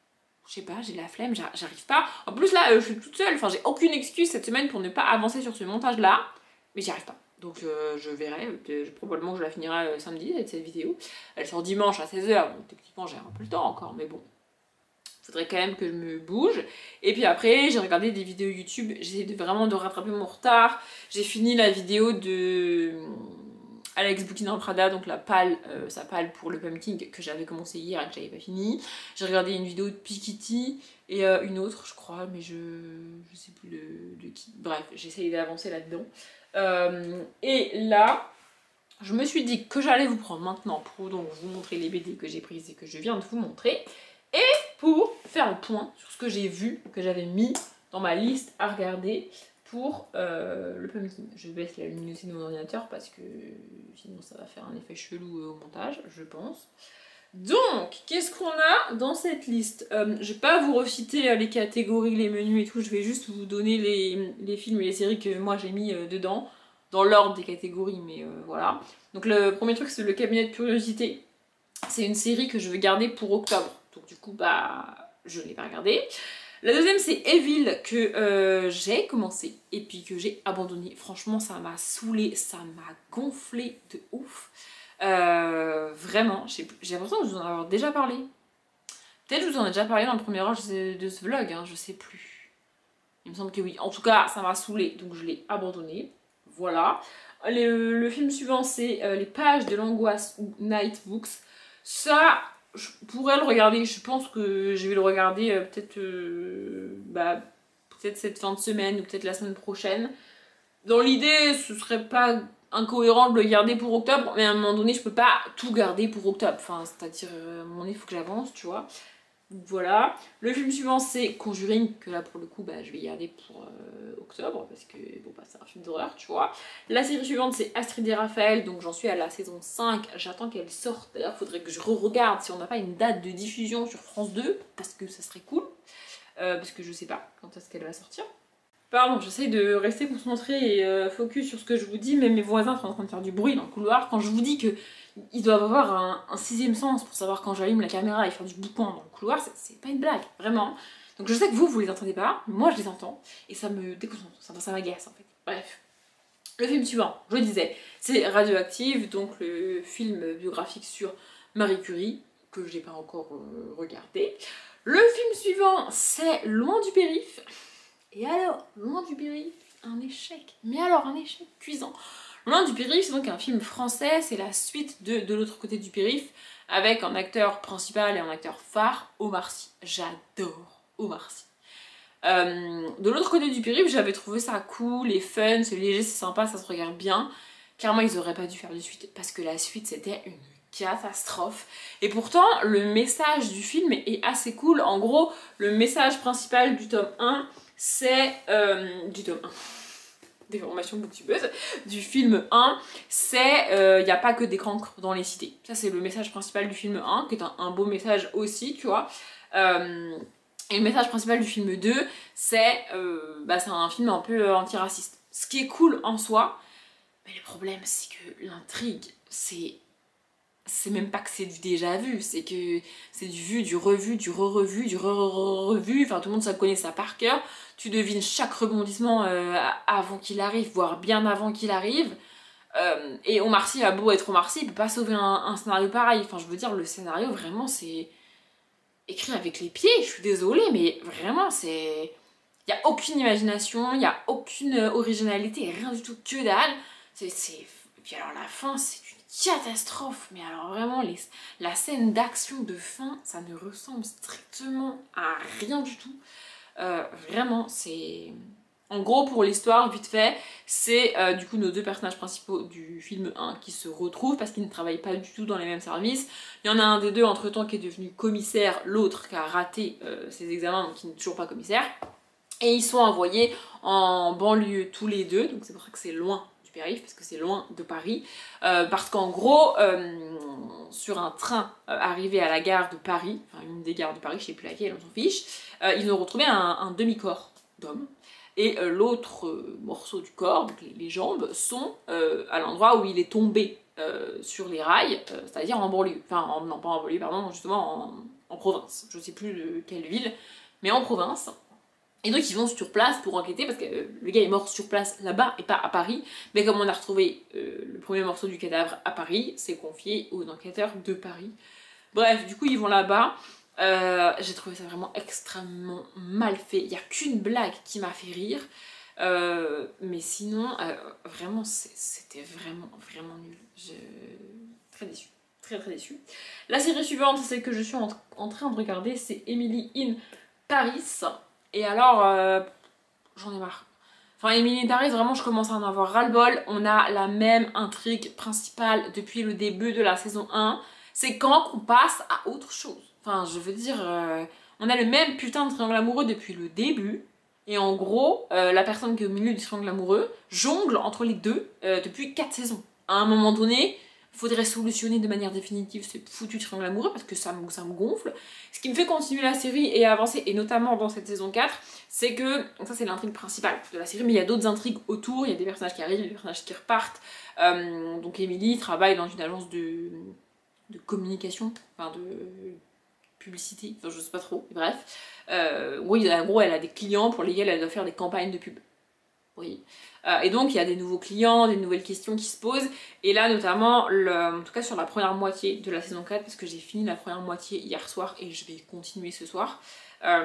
je sais pas, j'ai la flemme, j'arrive pas. En plus là, euh, je suis toute seule, enfin j'ai aucune excuse cette semaine pour ne pas avancer sur ce montage-là, mais j'y arrive pas. Donc euh, je verrai, euh, probablement que je la finirai euh, samedi, cette vidéo. Elle sort dimanche à seize heures, donc techniquement j'ai un peu le temps encore, mais bon. Faudrait quand même que je me bouge. Et puis après, j'ai regardé des vidéos YouTube. J'essaie de, vraiment de rattraper mon retard. J'ai fini la vidéo de Alex Bouquin Prada, donc la palle, euh, sa palle pour le pumpkin que j'avais commencé hier et que j'avais pas fini. J'ai regardé une vidéo de Pikitty et euh, une autre, je crois, mais je, je sais plus de, de qui. Bref, j'essaye d'avancer là-dedans. Euh, et là, je me suis dit que j'allais vous prendre maintenant pour donc vous montrer les B D que j'ai prises et que je viens de vous montrer. Et pour faire le point sur ce que j'ai vu, que j'avais mis dans ma liste à regarder pour euh, le pumpkin. Je baisse la luminosité de mon ordinateur parce que sinon ça va faire un effet chelou au montage, je pense. Donc, qu'est-ce qu'on a dans cette liste? euh, Je vais pas vous reciter les catégories, les menus et tout, je vais juste vous donner les, les films et les séries que moi j'ai mis euh, dedans, dans l'ordre des catégories, mais euh, voilà. Donc le premier truc c'est le cabinet de curiosité. C'est une série que je vais garder pour octobre, donc du coup bah je l'ai pas regardée. La deuxième c'est Evil que euh, j'ai commencé et puis que j'ai abandonné. Franchement ça m'a saoulé, ça m'a gonflé de ouf. Euh, vraiment, j'ai l'impression que je vous en ai déjà parlé. Peut-être que je vous en ai déjà parlé dans le premier âge de, de ce vlog, hein, je sais plus. Il me semble que oui. En tout cas ça m'a saoulé donc je l'ai abandonné. Voilà. Le, le film suivant c'est euh, Les pages de l'angoisse ou Night Books. Ça, je pourrais le regarder, je pense que je vais le regarder euh, peut-être euh, bah, peut-être cette fin de semaine ou peut-être la semaine prochaine. Dans l'idée, ce serait pas incohérent de le garder pour octobre, mais à un moment donné, je peux pas tout garder pour octobre. Enfin, c'est-à-dire, à un moment donné, il faut que j'avance, tu vois. Voilà. Le film suivant, c'est Conjuring, que là, pour le coup, bah, je vais garder pour euh, octobre, parce que, bon, bah, c'est un film d'horreur, tu vois. La série suivante, c'est Astrid et Raphaël, donc j'en suis à la saison cinq, j'attends qu'elle sorte. D'ailleurs, il faudrait que je re-regarde si on n'a pas une date de diffusion sur France deux, parce que ça serait cool, euh, parce que je sais pas quand est-ce qu'elle va sortir. Pardon, j'essaye de rester concentrée et euh, focus sur ce que je vous dis, mais mes voisins sont en train de faire du bruit dans le couloir. Quand je vous dis que ils doivent avoir un, un sixième sens pour savoir quand j'allume la caméra et faire du boucan dans le couloir, c'est pas une blague, vraiment. Donc je sais que vous, vous les entendez pas, moi je les entends, et ça me déconcentre, ça, ça m'agace en fait. Bref. Le film suivant, je le disais, c'est Radioactive, donc le film biographique sur Marie Curie, que j'ai pas encore euh, regardé. Le film suivant, c'est Loin du périph'. Et alors, Loin du périph', un échec. Mais alors, un échec cuisant. Loin du périph', c'est donc un film français, c'est la suite de De l'autre côté du périph', avec un acteur principal et un acteur phare, Omar Sy. J'adore Omar Sy. Euh, de l'autre côté du périph', j'avais trouvé ça cool et fun, c'est léger, c'est sympa, ça se regarde bien. Clairement, ils auraient pas dû faire de suite, parce que la suite, c'était une catastrophe. Et pourtant, le message du film est assez cool. En gros, le message principal du tome un, c'est... Euh, du tome un. Des formations booktubeuses. Du film un, c'est... Il euh, n'y a pas que des cancres dans les cités. Ça, c'est le message principal du film un, qui est un, un beau message aussi, tu vois. Euh, et le message principal du film deux, c'est euh, bah, c'est un film un peu antiraciste. Ce qui est cool en soi, mais le problème, c'est que l'intrigue, c'est... c'est même pas que c'est du déjà vu, c'est que c'est du vu, du revu, du re-revu, du re-re-revu, enfin tout le monde ça connaît ça par cœur, tu devines chaque rebondissement euh, avant qu'il arrive, voire bien avant qu'il arrive, euh, et Omar Sy a beau être Omar Sy, il peut pas sauver un, un scénario pareil, enfin je veux dire le scénario vraiment c'est écrit avec les pieds, je suis désolée mais vraiment c'est... il y a aucune imagination, il y a aucune originalité, rien du tout, que dalle, c'est... et puis alors la fin c'est une catastrophe, mais alors vraiment les, la scène d'action de fin ça ne ressemble strictement à rien du tout, euh, vraiment c'est... En gros pour l'histoire vite fait c'est euh, du coup nos deux personnages principaux du film un qui se retrouvent parce qu'ils ne travaillent pas du tout dans les mêmes services. Il y en a un des deux entre temps qui est devenu commissaire, l'autre qui a raté euh, ses examens donc qui n'est toujours pas commissaire, et ils sont envoyés en banlieue tous les deux, donc c'est pour ça que c'est loin parce que c'est loin de Paris, euh, parce qu'en gros, euh, sur un train euh, arrivé à la gare de Paris, enfin une des gares de Paris, je sais plus laquelle, on s'en fiche, euh, ils ont retrouvé un, un demi-corps d'homme, et euh, l'autre euh, morceau du corps, donc les, les jambes, sont euh, à l'endroit où il est tombé euh, sur les rails, euh, c'est-à-dire en banlieue, enfin en, non pas en banlieue, pardon, justement en, en province, je sais plus de quelle ville, mais en province. Et donc ils vont sur place pour enquêter parce que euh, le gars est mort sur place là-bas et pas à Paris. Mais comme on a retrouvé euh, le premier morceau du cadavre à Paris, c'est confié aux enquêteurs de Paris. Bref, du coup ils vont là-bas. Euh, J'ai trouvé ça vraiment extrêmement mal fait. Il n'y a qu'une blague qui m'a fait rire. Euh, mais sinon, euh, vraiment, c'était vraiment, vraiment nul. Je... Très déçue. Très très déçue. La série suivante, c'est que je suis en, en train de regarder, c'est Emily in Paris. Et alors, euh, j'en ai marre. Enfin, Emily in Paris, vraiment, je commence à en avoir ras-le-bol. On a la même intrigue principale depuis le début de la saison un. C'est quand qu'on passe à autre chose. Enfin, je veux dire, euh, on a le même putain de triangle amoureux depuis le début. Et en gros, euh, la personne qui est au milieu du triangle amoureux jongle entre les deux euh, depuis quatre saisons. À un moment donné, il faudrait solutionner de manière définitive ce foutu triangle amoureux parce que ça me, ça me gonfle. Ce qui me fait continuer la série et avancer, et notamment dans cette saison quatre, c'est que, ça c'est l'intrigue principale de la série, mais il y a d'autres intrigues autour, il y a des personnages qui arrivent, des personnages qui repartent. Euh, donc Emily travaille dans une agence de, de communication, enfin de publicité, enfin je sais pas trop, bref. Euh, oui, en gros, elle a des clients pour lesquels elle doit faire des campagnes de pub. Oui. Euh, et donc, il y a des nouveaux clients, des nouvelles questions qui se posent. Et là, notamment, le, en tout cas sur la première moitié de la saison quatre, parce que j'ai fini la première moitié hier soir et je vais continuer ce soir, euh,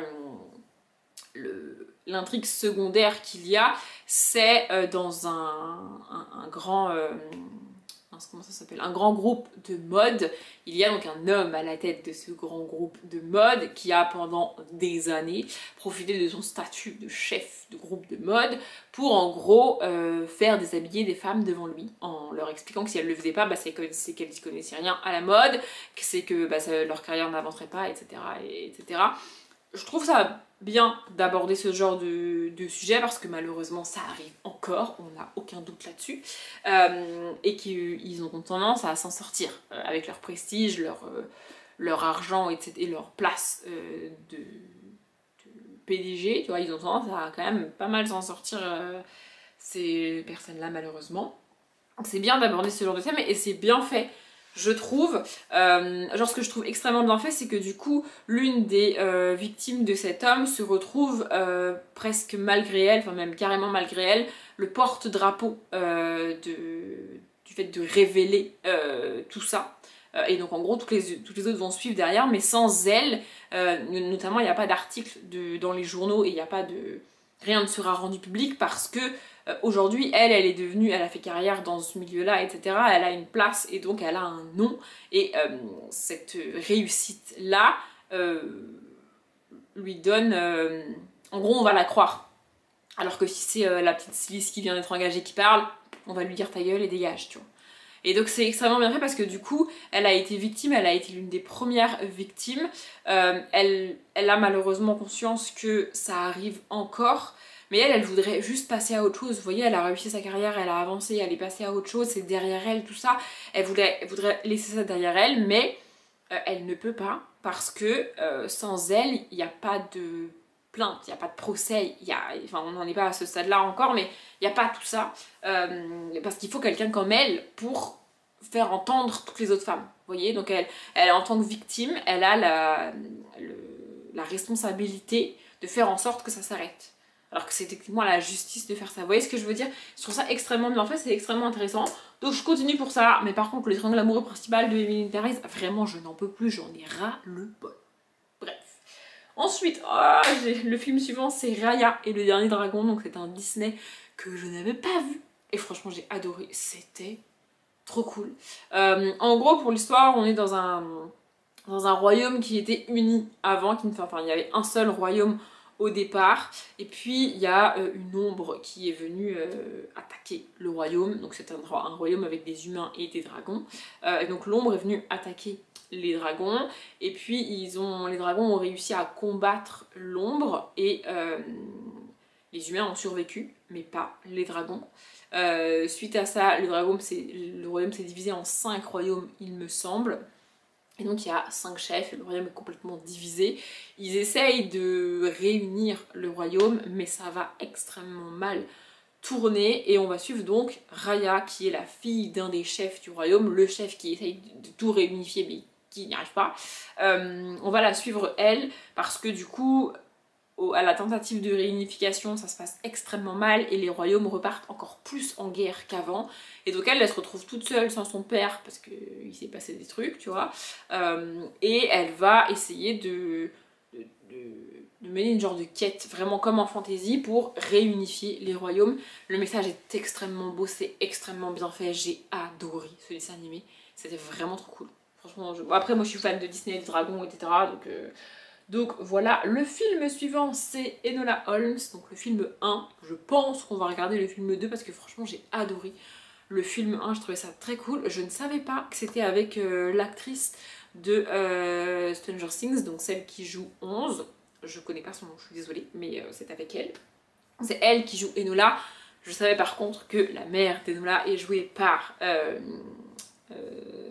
l'intrigue secondaire qu'il y a, c'est euh, dans un, un, un grand... Euh, comment ça s'appelle, un grand groupe de mode. Il y a donc un homme à la tête de ce grand groupe de mode qui a pendant des années profité de son statut de chef de groupe de mode pour en gros euh, faire déshabiller des femmes devant lui en leur expliquant que si elles le faisaient pas, bah, c'est qu'elles n'y connaissaient rien à la mode, que c'est que bah, ça, leur carrière n'avancerait pas, et cetera, et cetera. Je trouve ça bien d'aborder ce genre de, de sujet parce que malheureusement ça arrive encore, on n'a aucun doute là-dessus, euh, et qu'ils ont tendance à s'en sortir euh, avec leur prestige, leur, euh, leur argent et, et leur place euh, de, de P D G, tu vois, ils ont tendance à quand même pas mal s'en sortir, euh, ces personnes-là malheureusement. Donc c'est bien d'aborder ce genre de thème et c'est bien fait. Je trouve, euh, genre ce que je trouve extrêmement bien fait, c'est que du coup, l'une des euh, victimes de cet homme se retrouve euh, presque malgré elle, enfin même carrément malgré elle, le porte-drapeau euh, du fait de révéler euh, tout ça. Euh, et donc en gros, toutes les, toutes les autres vont suivre derrière, mais sans elle, euh, notamment il n'y a pas d'article dans les journaux et il n'y a pas de... rien ne sera rendu public parce que Euh, aujourd'hui, elle, elle est devenue, elle a fait carrière dans ce milieu-là, et cetera. Elle a une place et donc elle a un nom. Et euh, cette réussite-là euh, lui donne... Euh, en gros, on va la croire. Alors que si c'est euh, la petite Silice qui vient d'être engagée qui parle, on va lui dire ta gueule et dégage, tu vois. Et donc c'est extrêmement bien fait parce que du coup, elle a été victime, elle a été l'une des premières victimes. Euh, elle, elle a malheureusement conscience que ça arrive encore. Mais elle, elle voudrait juste passer à autre chose. Vous voyez, elle a réussi sa carrière, elle a avancé, elle est passée à autre chose, c'est derrière elle, tout ça. Elle, voulait, elle voudrait laisser ça derrière elle, mais euh, elle ne peut pas parce que euh, sans elle, il n'y a pas de plainte, il n'y a pas de procès, y a, enfin on n'en est pas à ce stade-là encore, mais il n'y a pas tout ça. Euh, parce qu'il faut quelqu'un comme elle pour faire entendre toutes les autres femmes. Vous voyez, donc elle, elle en tant que victime, elle a la, le, la responsabilité de faire en sorte que ça s'arrête. Alors que c'est techniquement à la justice de faire ça. Vous voyez ce que je veux dire? Je trouve ça extrêmement bien fait, c'est extrêmement intéressant. Donc je continue pour ça. Mais par contre, le triangle amoureux principal de Emily in Paris, vraiment, je n'en peux plus, j'en ai ras le bol. Bref. Ensuite, oh, le film suivant, c'est Raya et le dernier dragon. Donc c'est un Disney que je n'avais pas vu. Et franchement, j'ai adoré. C'était trop cool. Euh, en gros, pour l'histoire, on est dans un, dans un royaume qui était uni avant. Qui, enfin, il y avait un seul royaume au départ, et puis il y a euh, une ombre qui est venue euh, attaquer le royaume, donc c'est un, un royaume avec des humains et des dragons, euh, et donc l'ombre est venue attaquer les dragons, et puis ils ont, les dragons ont réussi à combattre l'ombre, et euh, les humains ont survécu, mais pas les dragons. Euh, suite à ça, le, dragon, le royaume s'est divisé en cinq royaumes, il me semble. Et donc il y a cinq chefs et le royaume est complètement divisé. Ils essayent de réunir le royaume, mais ça va extrêmement mal tourner. Et on va suivre donc Raya, qui est la fille d'un des chefs du royaume, le chef qui essaye de tout réunifier, mais qui n'y arrive pas. Euh, on va la suivre elle, parce que du coup, à la tentative de réunification, ça se passe extrêmement mal et les royaumes repartent encore plus en guerre qu'avant. Et donc elle, elle se retrouve toute seule sans son père parce qu'il s'est passé des trucs, tu vois. Euh, et elle va essayer de, de, de, de mener une genre de quête, vraiment comme en fantasy, pour réunifier les royaumes. Le message est extrêmement beau, c'est extrêmement bien fait, j'ai adoré ce dessin animé, c'était vraiment trop cool. Franchement, je... bon, après moi je suis fan de Disney, des dragons, et cetera. Donc, euh... donc voilà, le film suivant c'est Enola Holmes, donc le film un. Je pense qu'on va regarder le film deux parce que franchement j'ai adoré. Le film un, je trouvais ça très cool. Je ne savais pas que c'était avec euh, l'actrice de euh, Stranger Things, donc celle qui joue onze. Je connais pas son nom, je suis désolée, mais euh, c'est avec elle. C'est elle qui joue Enola. Je savais par contre que la mère d'Enola est jouée par euh, euh,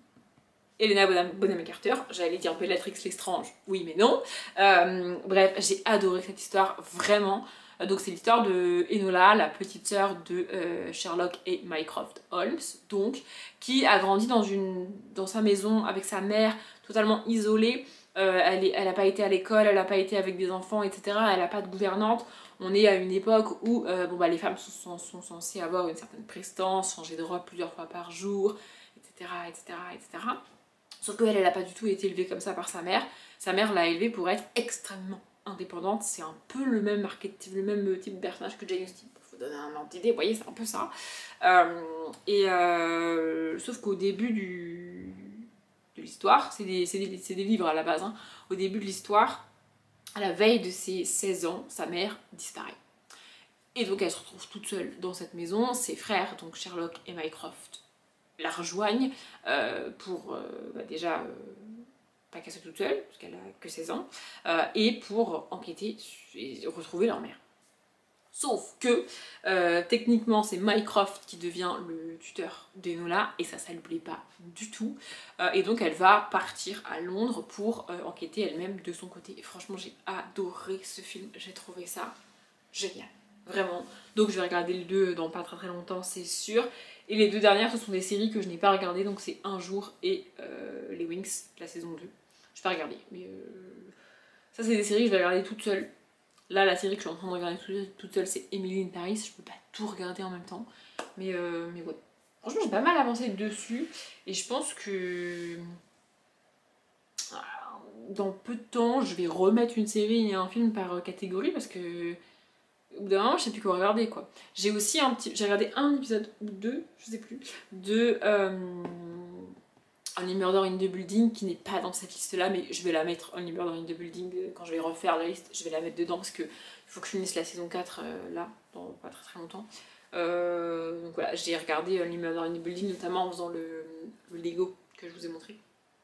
Helena Bonham Carter. J'allais dire Bellatrix Lestrange, oui mais non. Euh, bref, j'ai adoré cette histoire, vraiment. Donc c'est l'histoire de Enola, la petite sœur de euh, Sherlock et Mycroft Holmes, donc, qui a grandi dans, une, dans sa maison avec sa mère, totalement isolée. Euh, elle est, elle n'a pas été à l'école, elle n'a pas été avec des enfants, et cetera. Elle n'a pas de gouvernante. On est à une époque où euh, bon, bah, les femmes sont, sont, sont censées avoir une certaine prestance, changer de robe plusieurs fois par jour, et cetera, et cetera, et cetera. Sauf qu'elle, elle n'a pas du tout été élevée comme ça par sa mère. Sa mère l'a élevée pour être extrêmement indépendante. C'est un peu le même archétype, le même type de personnage que Jane Austen. Pour vous donner un ordre d'idée, vous voyez, c'est un peu ça. Euh, et euh, sauf qu'au début du, de l'histoire, c'est des, des, des livres à la base, hein. Au début de l'histoire, à la veille de ses seize ans, sa mère disparaît. Et donc elle se retrouve toute seule dans cette maison. Ses frères, donc Sherlock et Mycroft, la rejoignent euh, pour euh, bah déjà euh, pas qu'elle soit toute seule, parce qu'elle a que seize ans, euh, et pour enquêter et retrouver leur mère. Sauf que euh, techniquement c'est Mycroft qui devient le tuteur d'Enola et ça ça lui plaît pas du tout, euh, et donc elle va partir à Londres pour euh, enquêter elle-même de son côté. Et franchement j'ai adoré ce film, j'ai trouvé ça génial, vraiment. Donc je vais regarder les deux dans pas très très longtemps, c'est sûr. Et les deux dernières, ce sont des séries que je n'ai pas regardées, donc c'est Un jour et euh, les Wings, la saison deux. Je vais pas regarder, mais euh... ça c'est des séries que je vais regarder toute seule. Là, la série que je suis en train de regarder toute seule, c'est Emily in Paris. Je peux pas tout regarder en même temps, mais, euh, mais ouais. Franchement, j'ai pas mal avancé dessus, et je pense que dans peu de temps, je vais remettre une série et un film par catégorie, parce que au bout d'un moment, je sais plus quoi regarder, quoi. J'ai aussi un petit... J'ai regardé un épisode ou deux, je sais plus, de euh, Only Murder in the Building, qui n'est pas dans cette liste-là, mais je vais la mettre, Only Murder in the Building, quand je vais refaire la liste, je vais la mettre dedans, parce que il faut que je finisse la saison quatre, euh, là, dans pas très très longtemps. Euh, donc voilà, j'ai regardé Only Murder in the Building, notamment en faisant le, le Lego que je vous ai montré.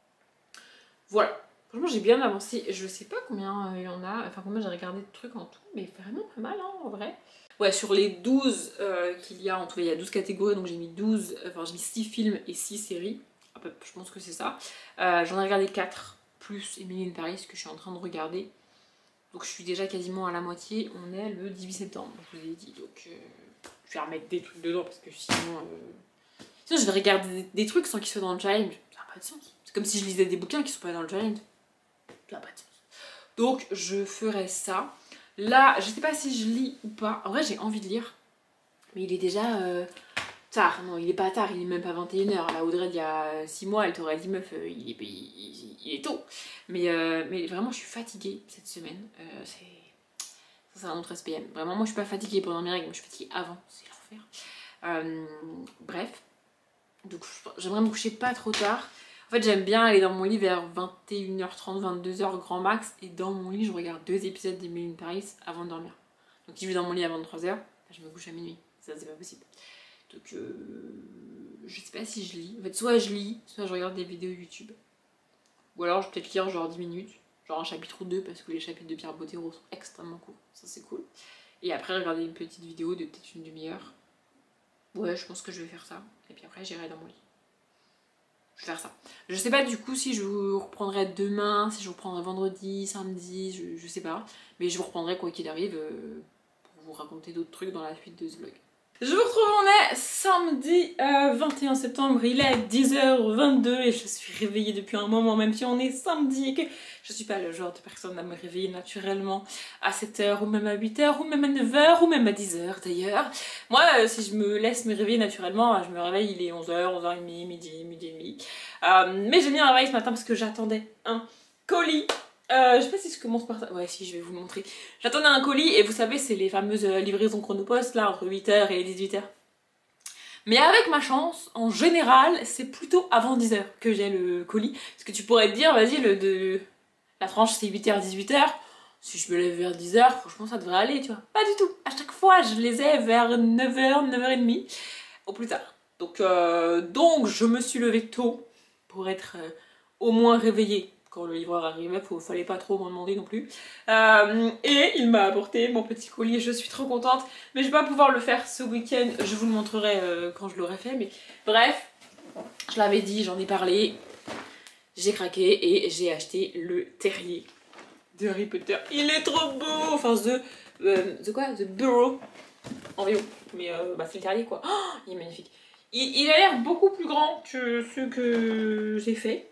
Voilà. Franchement, j'ai bien avancé. Je sais pas combien il y en a, enfin combien j'ai regardé de trucs en tout, mais vraiment pas mal, hein, en vrai. Ouais, sur les douze euh, qu'il y a, en tout cas il y a douze catégories, donc j'ai mis douze, enfin j'ai mis six films et six séries. Ah, bah, je pense que c'est ça. Euh, J'en ai regardé quatre, plus Emily in Paris que je suis en train de regarder. Donc je suis déjà quasiment à la moitié. On est le dix-huit septembre, je vous ai dit. Donc euh, je vais remettre des trucs dedans parce que sinon... Euh... Sinon je vais regarder des, des trucs sans qu'ils soient dans le challenge. Ça n'a pas de sens. C'est comme si je lisais des bouquins qui sont pas dans le challenge. Ça n'a pas de sens. Donc je ferai ça. Là, je sais pas si je lis ou pas. En vrai, j'ai envie de lire. Mais il est déjà euh, tard. Non, il est pas tard, il est même pas vingt et une heures. Là, Audrey, il y a six mois, elle t'aurait dit, meuf, euh, il, est, il, il, il est tôt. Mais, euh, mais vraiment, je suis fatiguée cette semaine. Euh, c'est... Ça, c'est un autre S P M. Vraiment, moi, je suis pas fatiguée pendant mes règles, moi, je suis fatiguée avant. C'est l'enfer. Euh, bref. Donc, j'aimerais me coucher pas trop tard. En fait, j'aime bien aller dans mon lit vers vingt et une heures trente, vingt-deux heures grand max. Et dans mon lit, je regarde deux épisodes d'Emily in Paris avant de dormir. Donc si je vais dans mon lit à vingt-trois heures, je me couche à minuit. Ça, c'est pas possible. Donc, euh, je sais pas si je lis. En fait, soit je lis, soit je regarde des vidéos YouTube. Ou alors, je vais peut-être lire genre dix minutes. Genre un chapitre ou deux, parce que les chapitres de Pierre Bottero sont extrêmement courts. Ça, c'est cool. Et après, regarder une petite vidéo de peut-être une demi-heure. Ouais, je pense que je vais faire ça. Et puis après, j'irai dans mon lit. Je vais faire ça. Je sais pas du coup si je vous reprendrai demain, si je vous reprendrai vendredi, samedi, je, je sais pas. Mais je vous reprendrai quoi qu'il arrive euh, pour vous raconter d'autres trucs dans la suite de ce vlog. Je vous retrouve, on est samedi euh, vingt et un septembre, il est dix heures vingt-deux et je suis réveillée depuis un moment, même si on est samedi et que je suis pas le genre de personne à me réveiller naturellement à sept heures ou même à huit heures ou même à neuf heures ou même à dix heures d'ailleurs. Moi, euh, si je me laisse me réveiller naturellement, je me réveille, il est onze heures, onze heures trente, midi, midi et demi. Euh, mais j'ai mis un réveil ce matin parce que j'attendais un colis Euh, je sais pas si je commence par ça. Ouais, si, je vais vous le montrer. J'attendais un colis et vous savez, c'est les fameuses livraisons Chronopost là, entre huit heures et dix-huit heures. Mais avec ma chance, en général, c'est plutôt avant dix heures que j'ai le colis. Parce que tu pourrais te dire, vas-y, le de la tranche c'est huit heures dix-huit heures. Si je me lève vers dix heures, franchement, ça devrait aller, tu vois. Pas du tout. À chaque fois, je les ai vers neuf heures, neuf heures trente au plus tard. Donc, euh, donc je me suis levée tôt pour être euh, au moins réveillée. Quand le livreur arrivait, il fallait pas trop m'en demander non plus. Euh, et il m'a apporté mon petit colis, je suis trop contente. Mais je vais pas pouvoir le faire ce week-end, je vous le montrerai euh, quand je l'aurai fait. Mais bref, je l'avais dit, j'en ai parlé, j'ai craqué et j'ai acheté le terrier de Harry Potter. Il est trop beau. Enfin, The, euh, the quoi The Burrow en V O. Mais euh, bah, c'est le terrier quoi. Oh, il est magnifique. Il, il a l'air beaucoup plus grand que ceux que j'ai fait.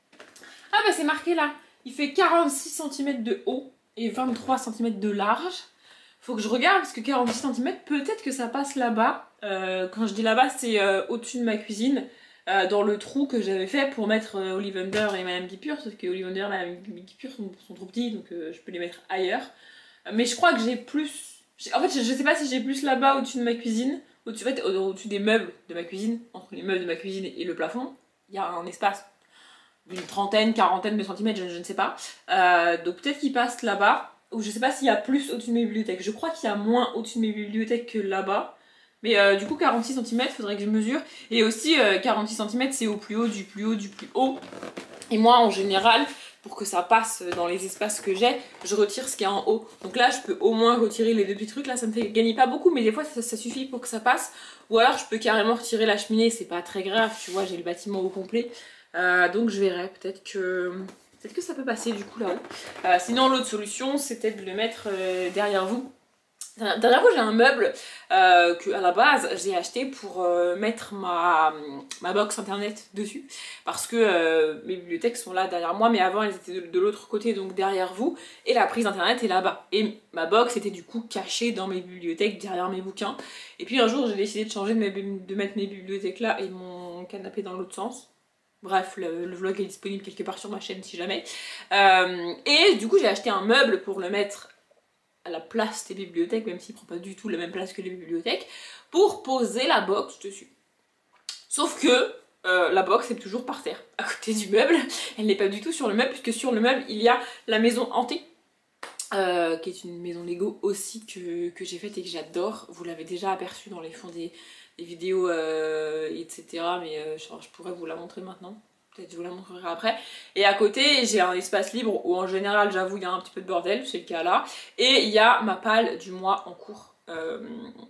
Ah bah c'est marqué là. Il fait quarante-six centimètres de haut et vingt-trois centimètres de large. Faut que je regarde parce que quarante-six centimètres, peut-être que ça passe là-bas. Euh, quand je dis là-bas, c'est euh, au-dessus de ma cuisine. Euh, dans le trou que j'avais fait pour mettre euh, Ollivander et Madame Guipure, sauf que Ollivander et Madame Guipure sont, sont trop petits, donc euh, je peux les mettre ailleurs. Euh, mais je crois que j'ai plus... En fait, je, je sais pas si j'ai plus là-bas au-dessus de ma cuisine, au-dessus en fait, au au-dessus des meubles de ma cuisine, entre les meubles de ma cuisine et le plafond, il y a un espace d'une trentaine, quarantaine de centimètres, je, je ne sais pas. Euh, donc peut-être qu'il passe là-bas, ou je sais pas s'il y a plus au-dessus de mes bibliothèques. Je crois qu'il y a moins au-dessus de mes bibliothèques que là-bas. Mais euh, du coup quarante-six centimètres, faudrait que je mesure. Et aussi euh, quarante-six centimètres, c'est au plus haut du plus haut du plus haut. Et moi en général, pour que ça passe dans les espaces que j'ai, je retire ce qu'il y a en haut. Donc là je peux au moins retirer les deux petits trucs, là ça me fait gagner pas beaucoup, mais des fois ça, ça suffit pour que ça passe. Ou alors je peux carrément retirer la cheminée, c'est pas très grave, tu vois, j'ai le bâtiment au complet. Euh, donc je verrai, peut-être que... Peut-être que ça peut passer du coup là-haut. Euh, sinon l'autre solution c'était de le mettre euh, derrière vous. Derrière vous j'ai un meuble euh, que à la base j'ai acheté pour euh, mettre ma, ma box internet dessus. Parce que euh, mes bibliothèques sont là derrière moi, mais avant elles étaient de, de l'autre côté, donc derrière vous. Et la prise internet est là-bas. Et ma box était du coup cachée dans mes bibliothèques, derrière mes bouquins. Et puis un jour j'ai décidé de changer de, mes, de mettre mes bibliothèques là et mon canapé dans l'autre sens. Bref, le, le vlog est disponible quelque part sur ma chaîne si jamais. Euh, et du coup, j'ai acheté un meuble pour le mettre à la place des bibliothèques, même s'il prend pas du tout la même place que les bibliothèques, pour poser la box dessus. Sauf que euh, la box est toujours par terre, à côté du meuble. Elle n'est pas du tout sur le meuble, puisque sur le meuble, il y a la maison hantée. Euh, qui est une maison Lego aussi que, que j'ai faite et que j'adore. Vous l'avez déjà aperçu dans les fonds des, des vidéos, euh, et cetera. Mais euh, je, je pourrais vous la montrer maintenant. Peut-être je vous la montrerai après. Et à côté, j'ai un espace libre où en général, j'avoue, il y a un petit peu de bordel, c'est le cas là. Et il y a ma palle du mois en cours euh,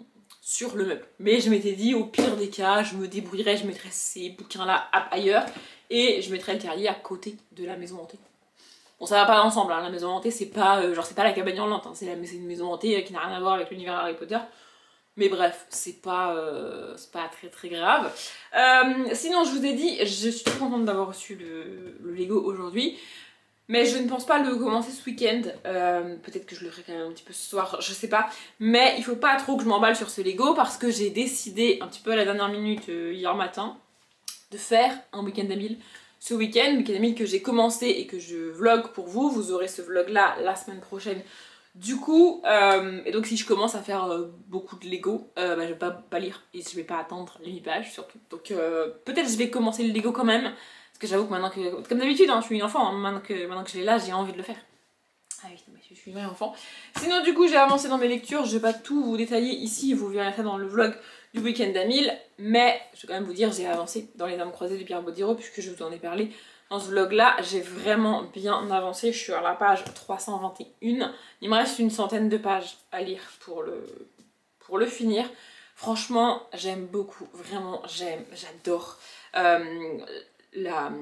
sur le meuble. Mais je m'étais dit, au pire des cas, je me débrouillerais, je mettrais ces bouquins-là ailleurs. Et je mettrais le terrier à côté de la maison hantée. Bon, ça va pas ensemble, hein. La maison hantée c'est pas euh, genre c'est pas la cabane hurlante, hein. C'est une maison hantée euh, qui n'a rien à voir avec l'univers Harry Potter. Mais bref, c'est pas, euh, c'est pas très très grave. Euh, sinon, je vous ai dit, je suis très contente d'avoir reçu le, le Lego aujourd'hui. Mais je ne pense pas le commencer ce week-end. Euh, Peut-être que je le ferai quand même un petit peu ce soir, je sais pas. Mais il faut pas trop que je m'emballe sur ce Lego parce que j'ai décidé un petit peu à la dernière minute euh, hier matin de faire un week-end à mille. Ce week-end, week-end à mille que j'ai commencé et que je vlog pour vous. Vous aurez ce vlog là la semaine prochaine. Du coup, euh, et donc si je commence à faire euh, beaucoup de Lego, euh, bah, je vais pas, pas lire et je vais pas attendre les huit pages surtout. Donc euh, peut-être je vais commencer le Lego quand même. Parce que j'avoue que maintenant que, comme d'habitude, hein, je suis une enfant, hein, maintenant que, maintenant que je l'ai là, j'ai envie de le faire. Ah oui, je suis une vraie enfant. Sinon du coup j'ai avancé dans mes lectures, je vais pas tout vous détailler ici, vous verrez ça dans le vlog du week-end à mille, mais je vais quand même vous dire j'ai avancé dans les armes croisées de Pierre Bottero puisque je vous en ai parlé dans ce vlog là, j'ai vraiment bien avancé, je suis à la page trois cent vingt et un, il me reste une centaine de pages à lire pour le, pour le finir. Franchement j'aime beaucoup, vraiment j'aime, j'adore euh, la...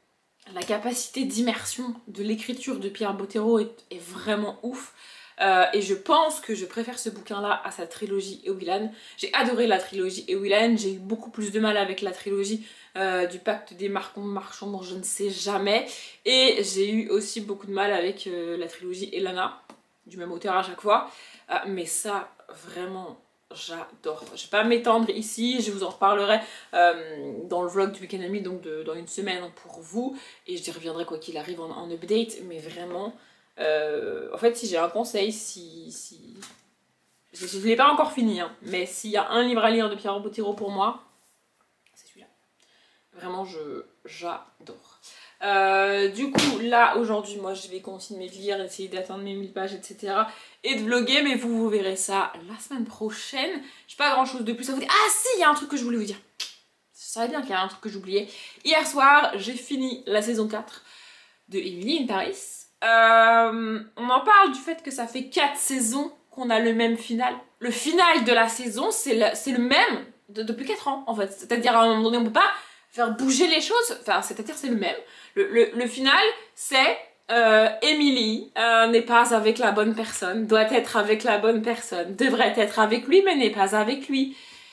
La capacité d'immersion de l'écriture de Pierre Bottero est, est vraiment ouf. Euh, et je pense que je préfère ce bouquin-là à sa trilogie Eowyn. J'ai adoré la trilogie Eowyn, j'ai eu beaucoup plus de mal avec la trilogie euh, du Pacte des Marchands, Marchands, je ne sais jamais. Et j'ai eu aussi beaucoup de mal avec euh, la trilogie Elana, du même auteur à chaque fois. Euh, mais ça, vraiment, j'adore. Je vais pas m'étendre ici, je vous en reparlerai euh, dans le vlog du week-end ami, donc de, dans une semaine pour vous, et je reviendrai quoi qu'il arrive en, en update, mais vraiment, euh, en fait si j'ai un conseil, si... si... je ne l'ai pas encore fini, hein, mais s'il y a un livre à lire de Pierre Bottero pour moi, c'est celui-là. Vraiment, je j'adore. Euh, du coup, là, aujourd'hui, moi, je vais continuer de lire, essayer d'atteindre mes mille pages, et cetera. Et de vlogger, mais vous, vous verrez ça la semaine prochaine. J'ai pas grand-chose de plus à vous dire. Ah si, il y a un truc que je voulais vous dire. Ça savais bien qu'il y a un truc que j'oubliais. Hier soir, j'ai fini la saison quatre de Emily in Paris. Euh, on en parle du fait que ça fait quatre saisons qu'on a le même final. Le final de la saison, c'est le, le même de, depuis quatre ans, en fait. C'est-à-dire, à un moment donné, on peut pas faire bouger les choses. Enfin, c'est-à-dire, c'est le même. Le, le, le final, c'est euh, Emily euh, n'est pas avec la bonne personne, doit être avec la bonne personne, devrait être avec lui, mais n'est pas avec lui.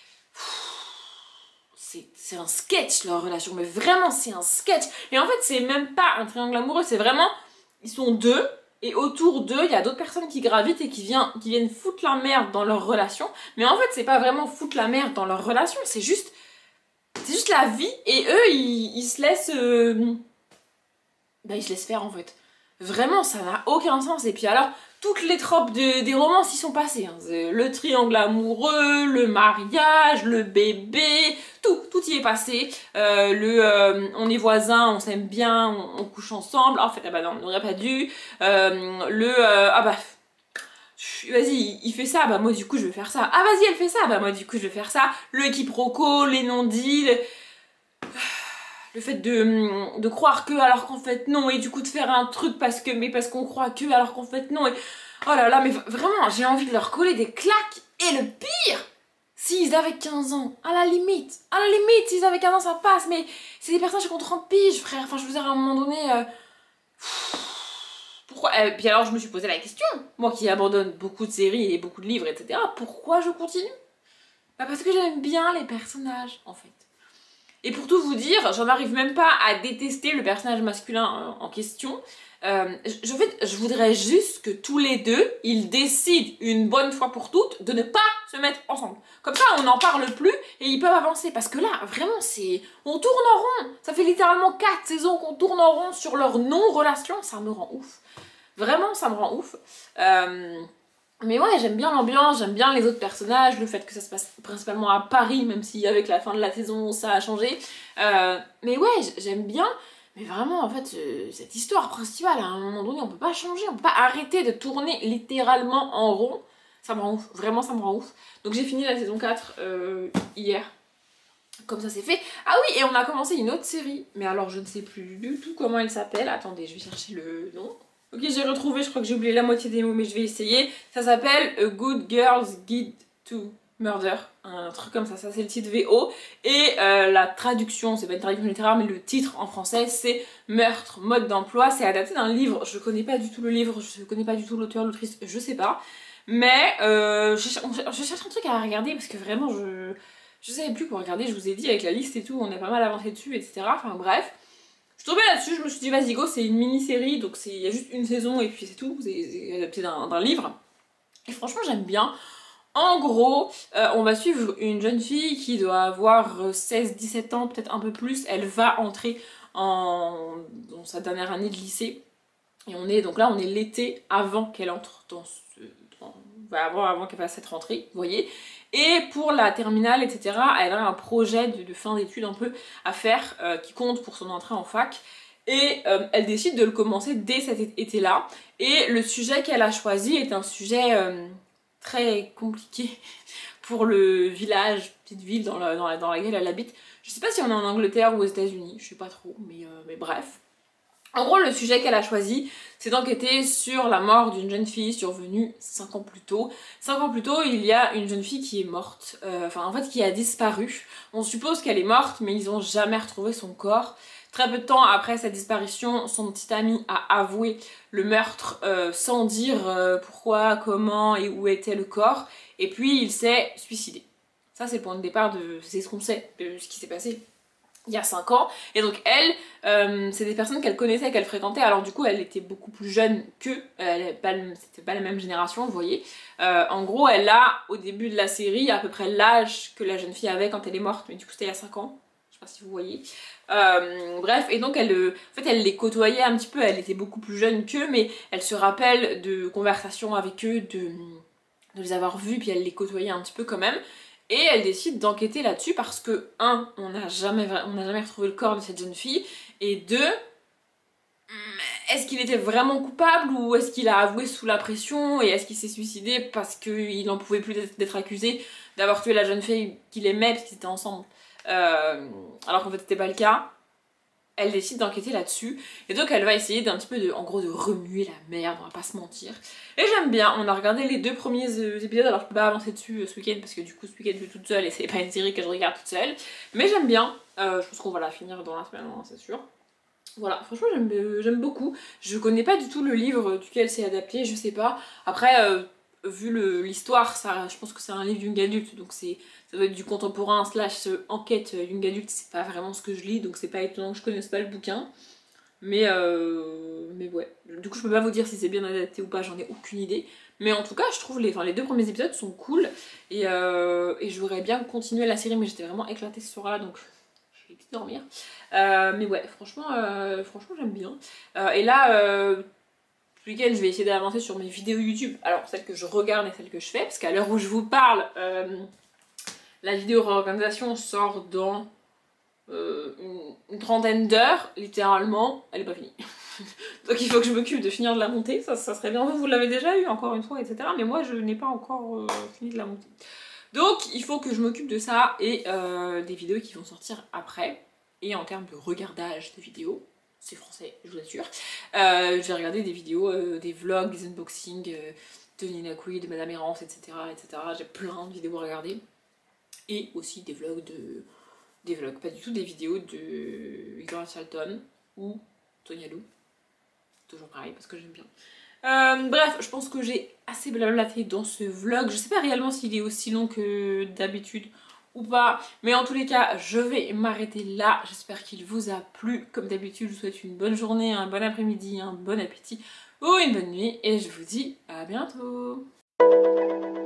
C'est un sketch, leur relation, mais vraiment, c'est un sketch. Et en fait, c'est même pas un triangle amoureux, c'est vraiment... Ils sont deux, et autour d'eux, il y a d'autres personnes qui gravitent et qui, vient, qui viennent foutre la merde dans leur relation. Mais en fait, c'est pas vraiment foutre la merde dans leur relation, c'est juste... C'est juste la vie, et eux, ils, ils se laissent... Euh... Ben, ils se laissent faire, en fait. Vraiment, ça n'a aucun sens. Et puis alors, toutes les tropes de, des romances y sont passées. Hein. Le triangle amoureux, le mariage, le bébé, tout, tout y est passé. Euh, le euh, on est voisins, on s'aime bien, on, on couche ensemble. En fait, ah bah non, on n'aurait pas dû. Euh, le euh, ah bah... Vas-y, il fait ça, bah moi du coup je vais faire ça. Ah vas-y, elle fait ça, bah moi du coup je vais faire ça. Le quiproquo, les non-dits... Le... Le fait de, de croire que alors qu'en fait non, et du coup de faire un truc parce que mais parce qu'on croit que alors qu'en fait non, et oh là là, mais vraiment j'ai envie de leur coller des claques. Et le pire, s'ils avaient quinze ans, à la limite, à la limite s'ils avaient quinze ans ça passe, mais c'est des personnages qui ont trente piges frère, enfin je veux dire à un moment donné, euh... pourquoi, euh, puis alors je me suis posé la question, moi qui abandonne beaucoup de séries et beaucoup de livres etc, pourquoi je continue? Bah parce que j'aime bien les personnages en fait. Et pour tout vous dire, j'en arrive même pas à détester le personnage masculin en question. Euh, je, en fait, je voudrais juste que tous les deux, ils décident une bonne fois pour toutes de ne pas se mettre ensemble. Comme ça, on n'en parle plus et ils peuvent avancer. Parce que là, vraiment, c'est... On tourne en rond. Ça fait littéralement quatre saisons qu'on tourne en rond sur leur non-relation. Ça me rend ouf. Vraiment, ça me rend ouf. Euh... Mais ouais, j'aime bien l'ambiance, j'aime bien les autres personnages, le fait que ça se passe principalement à Paris, même si avec la fin de la saison ça a changé. Euh, mais ouais, j'aime bien, mais vraiment en fait, euh, cette histoire principale, à un moment donné, on peut pas changer, on peut pas arrêter de tourner littéralement en rond. Ça me rend ouf, vraiment ça me rend ouf. Donc j'ai fini la saison quatre euh, hier, comme ça c'est fait. Ah oui, et on a commencé une autre série, mais alors je ne sais plus du tout comment elle s'appelle. Attendez, je vais chercher le nom. Ok, j'ai retrouvé, je crois que j'ai oublié la moitié des mots, mais je vais essayer. Ça s'appelle A Good Girl's Guide to Murder, un truc comme ça, ça c'est le titre V O. Et euh, la traduction, c'est pas une traduction littéraire, mais le titre en français c'est Meurtre, mode d'emploi. C'est adapté d'un livre, je connais pas du tout le livre, je connais pas du tout l'auteur, l'autrice, je sais pas. Mais euh, je, je cherche un truc à regarder parce que vraiment je... Je savais plus quoi regarder, je vous ai dit avec la liste et tout, on a pas mal avancé dessus, et cetera. Enfin bref. Je suis tombée là-dessus, je me suis dit vas-y go, c'est une mini-série, donc il y a juste une saison et puis c'est tout, c'est adapté d'un livre. Et franchement j'aime bien. En gros, euh, on va suivre une jeune fille qui doit avoir seize dix-sept ans, peut-être un peu plus. Elle va entrer en dans sa dernière année de lycée. Et on est, donc là on est l'été avant qu'elle entre dans ce... Dans, bah avant, avant qu'elle fasse cette rentrée, vous voyez. Et pour la terminale, et cetera, elle a un projet de, de fin d'études un peu à faire euh, qui compte pour son entrée en fac. Et euh, elle décide de le commencer dès cet été-là. Et le sujet qu'elle a choisi est un sujet euh, très compliqué pour le village, petite ville dans, la, dans, la, dans laquelle elle habite. Je sais pas si on est en Angleterre ou aux États-Unis, je sais pas trop, mais, euh, mais bref. En gros, le sujet qu'elle a choisi, c'est d'enquêter sur la mort d'une jeune fille survenue cinq ans plus tôt. cinq ans plus tôt, il y a une jeune fille qui est morte, euh, enfin en fait qui a disparu. On suppose qu'elle est morte, mais ils n'ont jamais retrouvé son corps. Très peu de temps après sa disparition, son petit ami a avoué le meurtre euh, sans dire euh, pourquoi, comment et où était le corps. Et puis il s'est suicidé. Ça c'est le point de départ de... c'est ce qu'on sait de ce qui s'est passé il y a cinq ans, et donc elle, euh, c'est des personnes qu'elle connaissait, qu'elle fréquentait, alors du coup elle était beaucoup plus jeune qu'eux, c'était pas la même génération, vous voyez. Euh, en gros elle a, au début de la série, à peu près l'âge que la jeune fille avait quand elle est morte, mais du coup c'était il y a cinq ans, je sais pas si vous voyez. Euh, bref, et donc elle, en fait, elle les côtoyait un petit peu, elle était beaucoup plus jeune qu'eux, mais elle se rappelle de conversations avec eux, de, de les avoir vus, puis elle les côtoyait un petit peu quand même. Et elle décide d'enquêter là-dessus parce que, un, on n'a jamais, on n'a jamais retrouvé le corps de cette jeune fille, et deux, est-ce qu'il était vraiment coupable ou est-ce qu'il a avoué sous la pression et est-ce qu'il s'est suicidé parce qu'il n'en pouvait plus d'être accusé d'avoir tué la jeune fille qu'il aimait parce qu'ils étaient ensemble, euh, alors qu'en fait c'était pas le cas. Elle décide d'enquêter là-dessus et donc elle va essayer d'un petit peu de, en gros, de remuer la merde, on va pas se mentir. Et j'aime bien, on a regardé les deux premiers épisodes, alors je peux pas avancer dessus ce week-end parce que du coup ce week-end je suis toute seule et c'est pas une série que je regarde toute seule, mais j'aime bien, euh, je pense qu'on va la finir dans la semaine, hein, c'est sûr. Voilà, franchement j'aime beaucoup, je connais pas du tout le livre duquel c'est adapté, je sais pas, après euh, vu l'histoire, je pense que c'est un livre young adulte, donc c'est ça doit être du contemporain slash enquête young adulte, c'est pas vraiment ce que je lis, donc c'est pas étonnant que je connaisse pas le bouquin. Mais euh, mais ouais, du coup je peux pas vous dire si c'est bien adapté ou pas, j'en ai aucune idée. Mais en tout cas je trouve les, enfin, les deux premiers épisodes sont cool, et, euh, et je voudrais bien continuer la série, mais j'étais vraiment éclatée ce soir là, donc je vais vite dormir. Euh, mais ouais, franchement, euh, franchement j'aime bien. Euh, et là, euh, ce week-end je vais essayer d'avancer sur mes vidéos YouTube, alors celles que je regarde et celles que je fais, parce qu'à l'heure où je vous parle, euh, la vidéo réorganisation sort dans euh, une, une trentaine d'heures, littéralement, elle est pas finie. Donc il faut que je m'occupe de finir de la monter, ça, ça serait bien, vous, vous l'avez déjà eu encore une fois, et cetera. Mais moi je n'ai pas encore euh, fini de la monter. Donc il faut que je m'occupe de ça et euh, des vidéos qui vont sortir après. Et en termes de regardage de vidéos, c'est français, je vous assure, euh, je vais regarder des vidéos, euh, des vlogs, des unboxings euh, de Nina Kui, de Madame Errance, et cetera et cetera. J'ai plein de vidéos à regarder. Et aussi des vlogs de... des vlogs, pas du tout des vidéos de Victoria Charlton ou Tonya Lou. Toujours pareil parce que j'aime bien. Euh, bref, je pense que j'ai assez blablaté dans ce vlog. Je sais pas réellement s'il est aussi long que d'habitude ou pas, mais en tous les cas, je vais m'arrêter là. J'espère qu'il vous a plu. Comme d'habitude, je vous souhaite une bonne journée, un bon après-midi, un bon appétit ou une bonne nuit. Et je vous dis à bientôt.